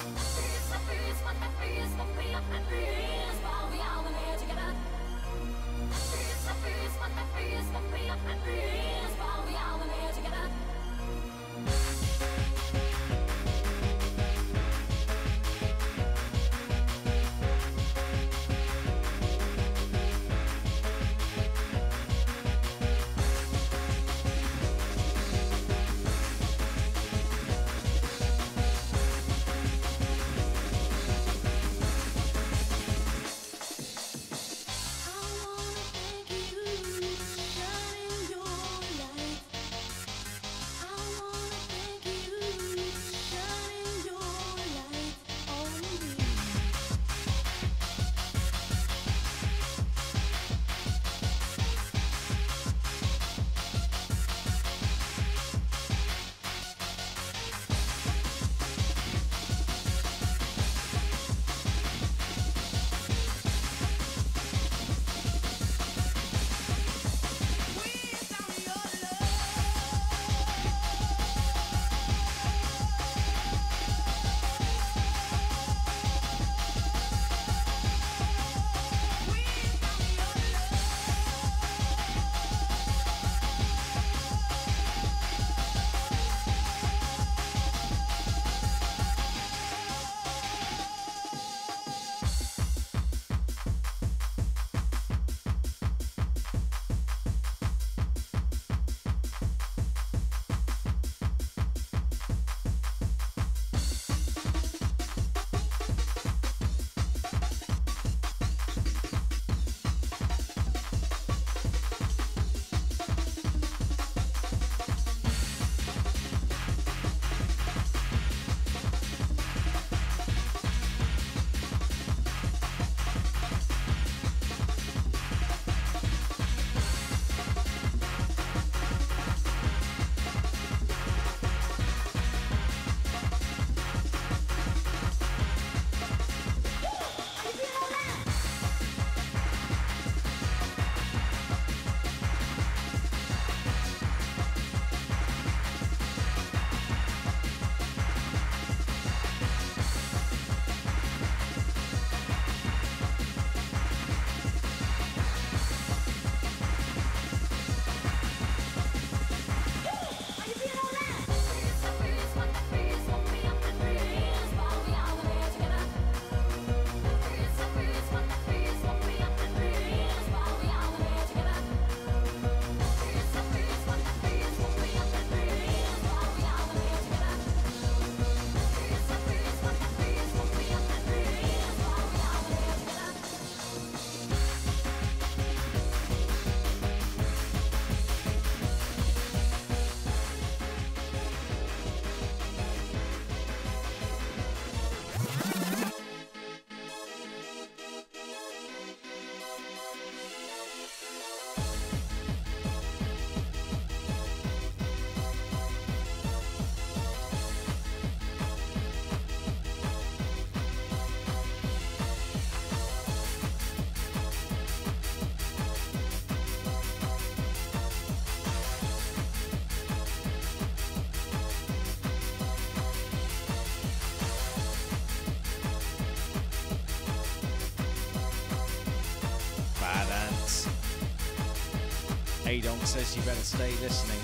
Adonk says you better stay listening.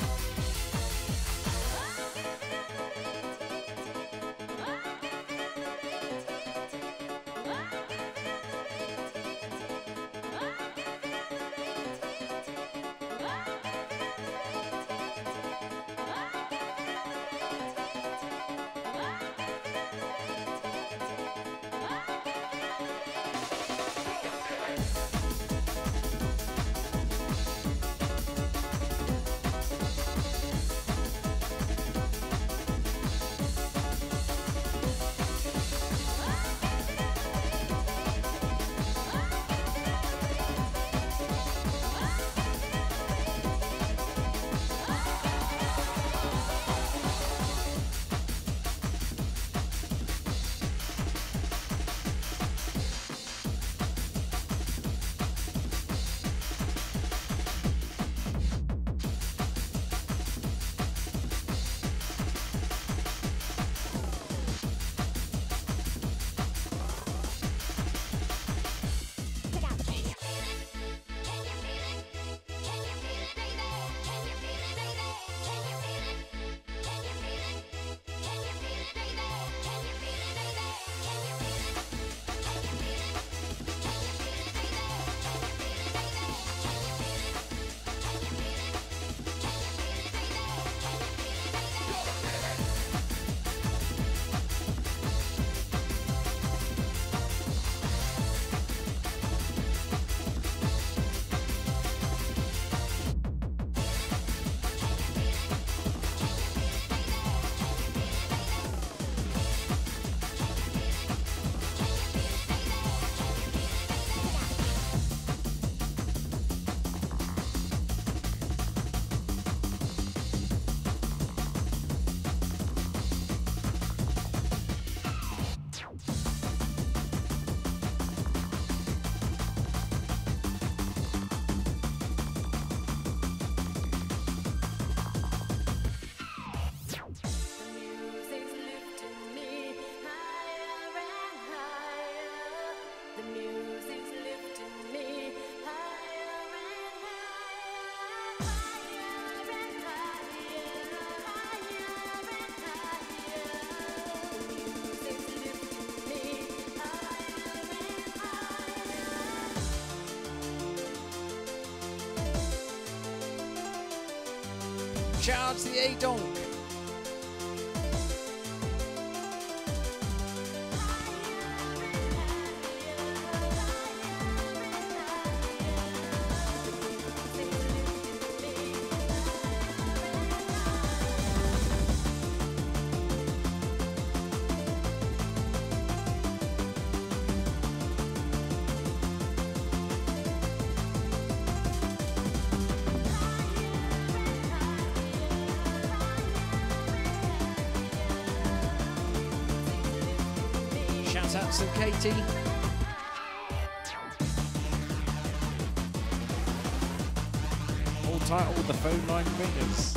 Shout out to the Adonk. Shout out to Katie. All title with the phone line ringers.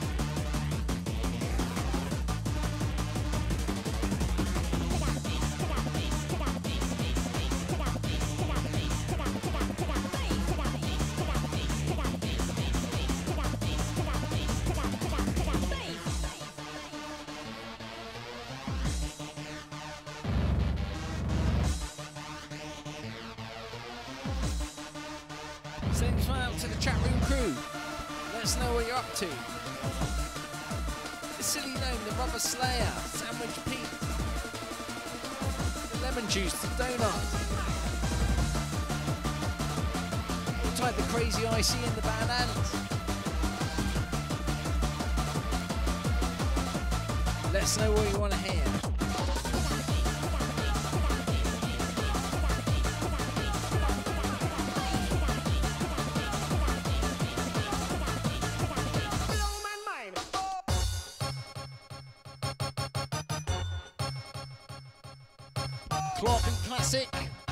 Send this one out to the chat room crew. Let us know what you're up to. The silly gnome, the rubber slayer, sandwich Pete, the lemon juice, the donut. We'll type the crazy I C in the bad ants. Let us know what you want to hear. Klartbeat classic.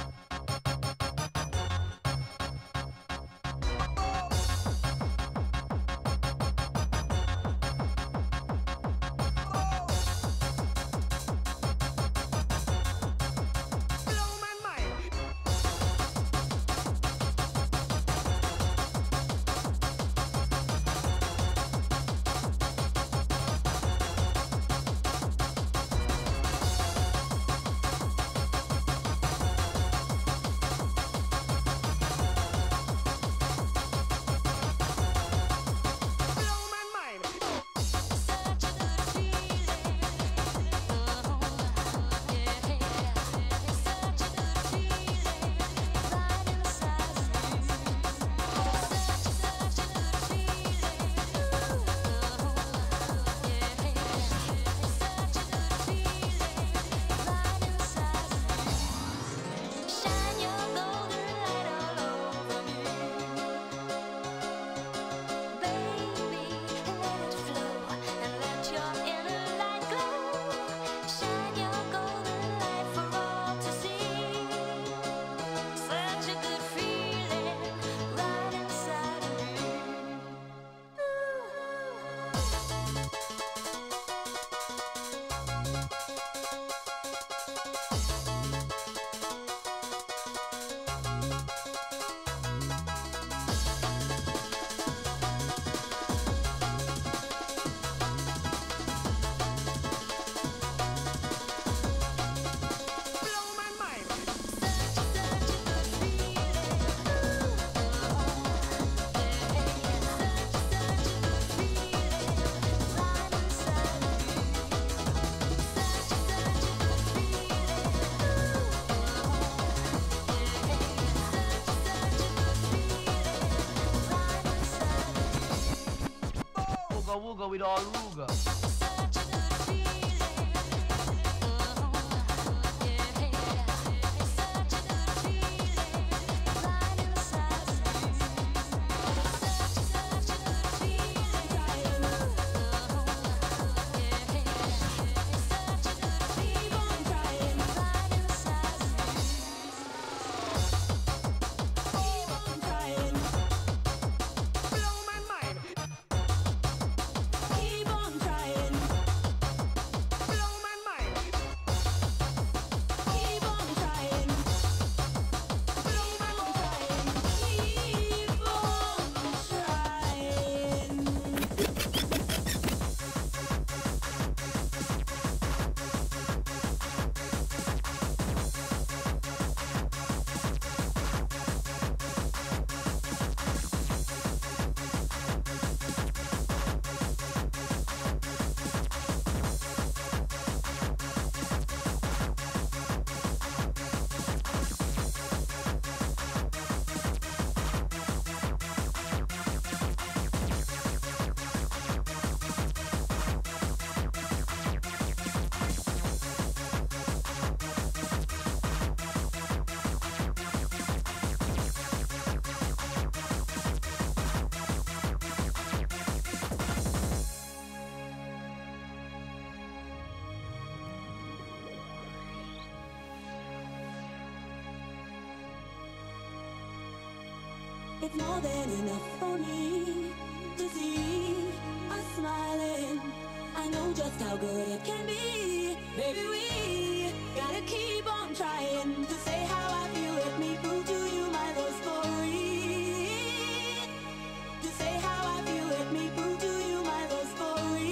Wooga with all Ruga. Keep on trying. It's more than enough for me to see us smiling. I know just how good it can be. Baby, we gotta keep on trying to say how I feel with me. Prove to you my love story. To say how I feel with me. Prove to you my love story.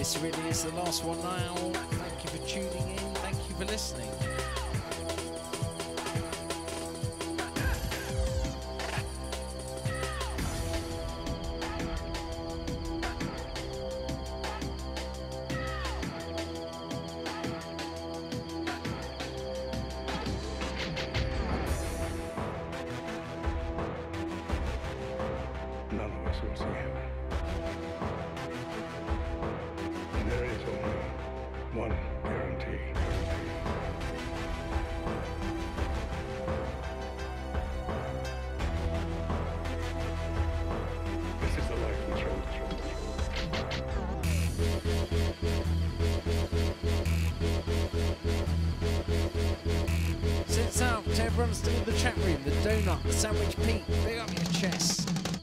This really is the last one now. Thank you for tuning in. Thank you for listening. None of us will see heaven. And there is only one guarantee. This is the life we chose. Sits out to everyone still in the chat room. The Donut, the Sandwich Pete, big up your chest.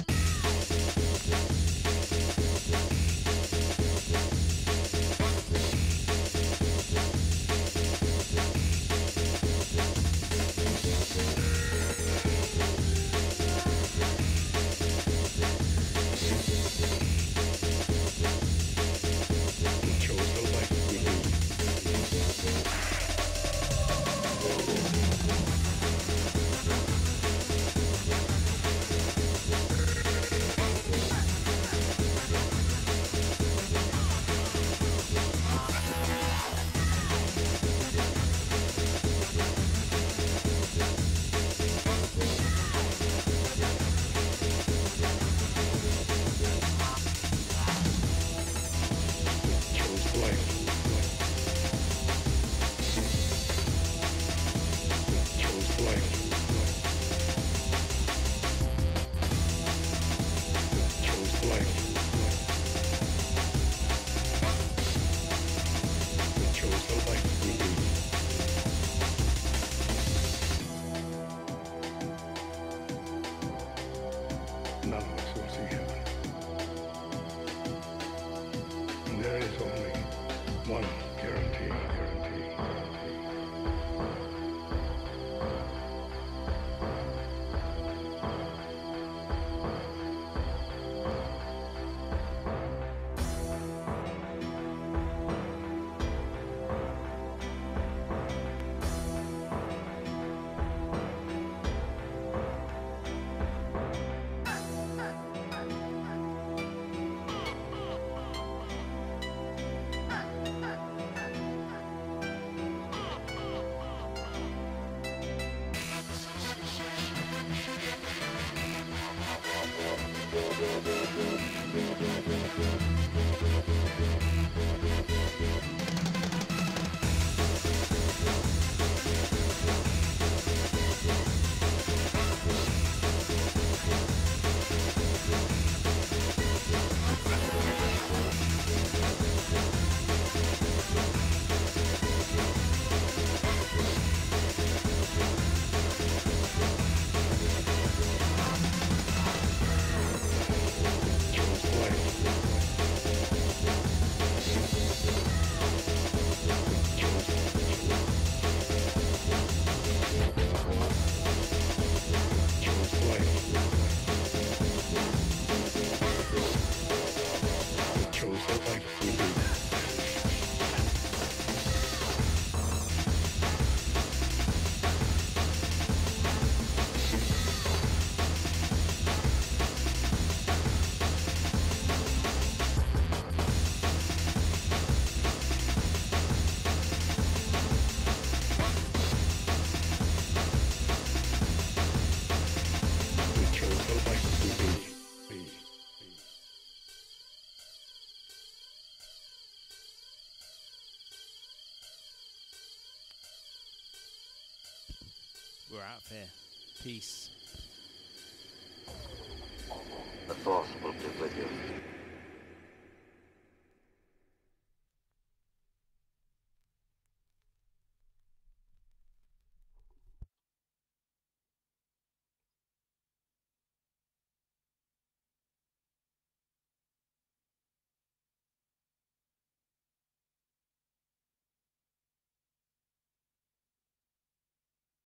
We chose the life we lead. Chose life. Chose life. Chose life. Chose the life we lead. None of us will see heaven. And there is only one guarantee, guarantee, guarantee. Chose life. Chose life. Chose the life we lead. We chose the life we lead. Lead. Lead. We're out of here. Peace. The force will be with you.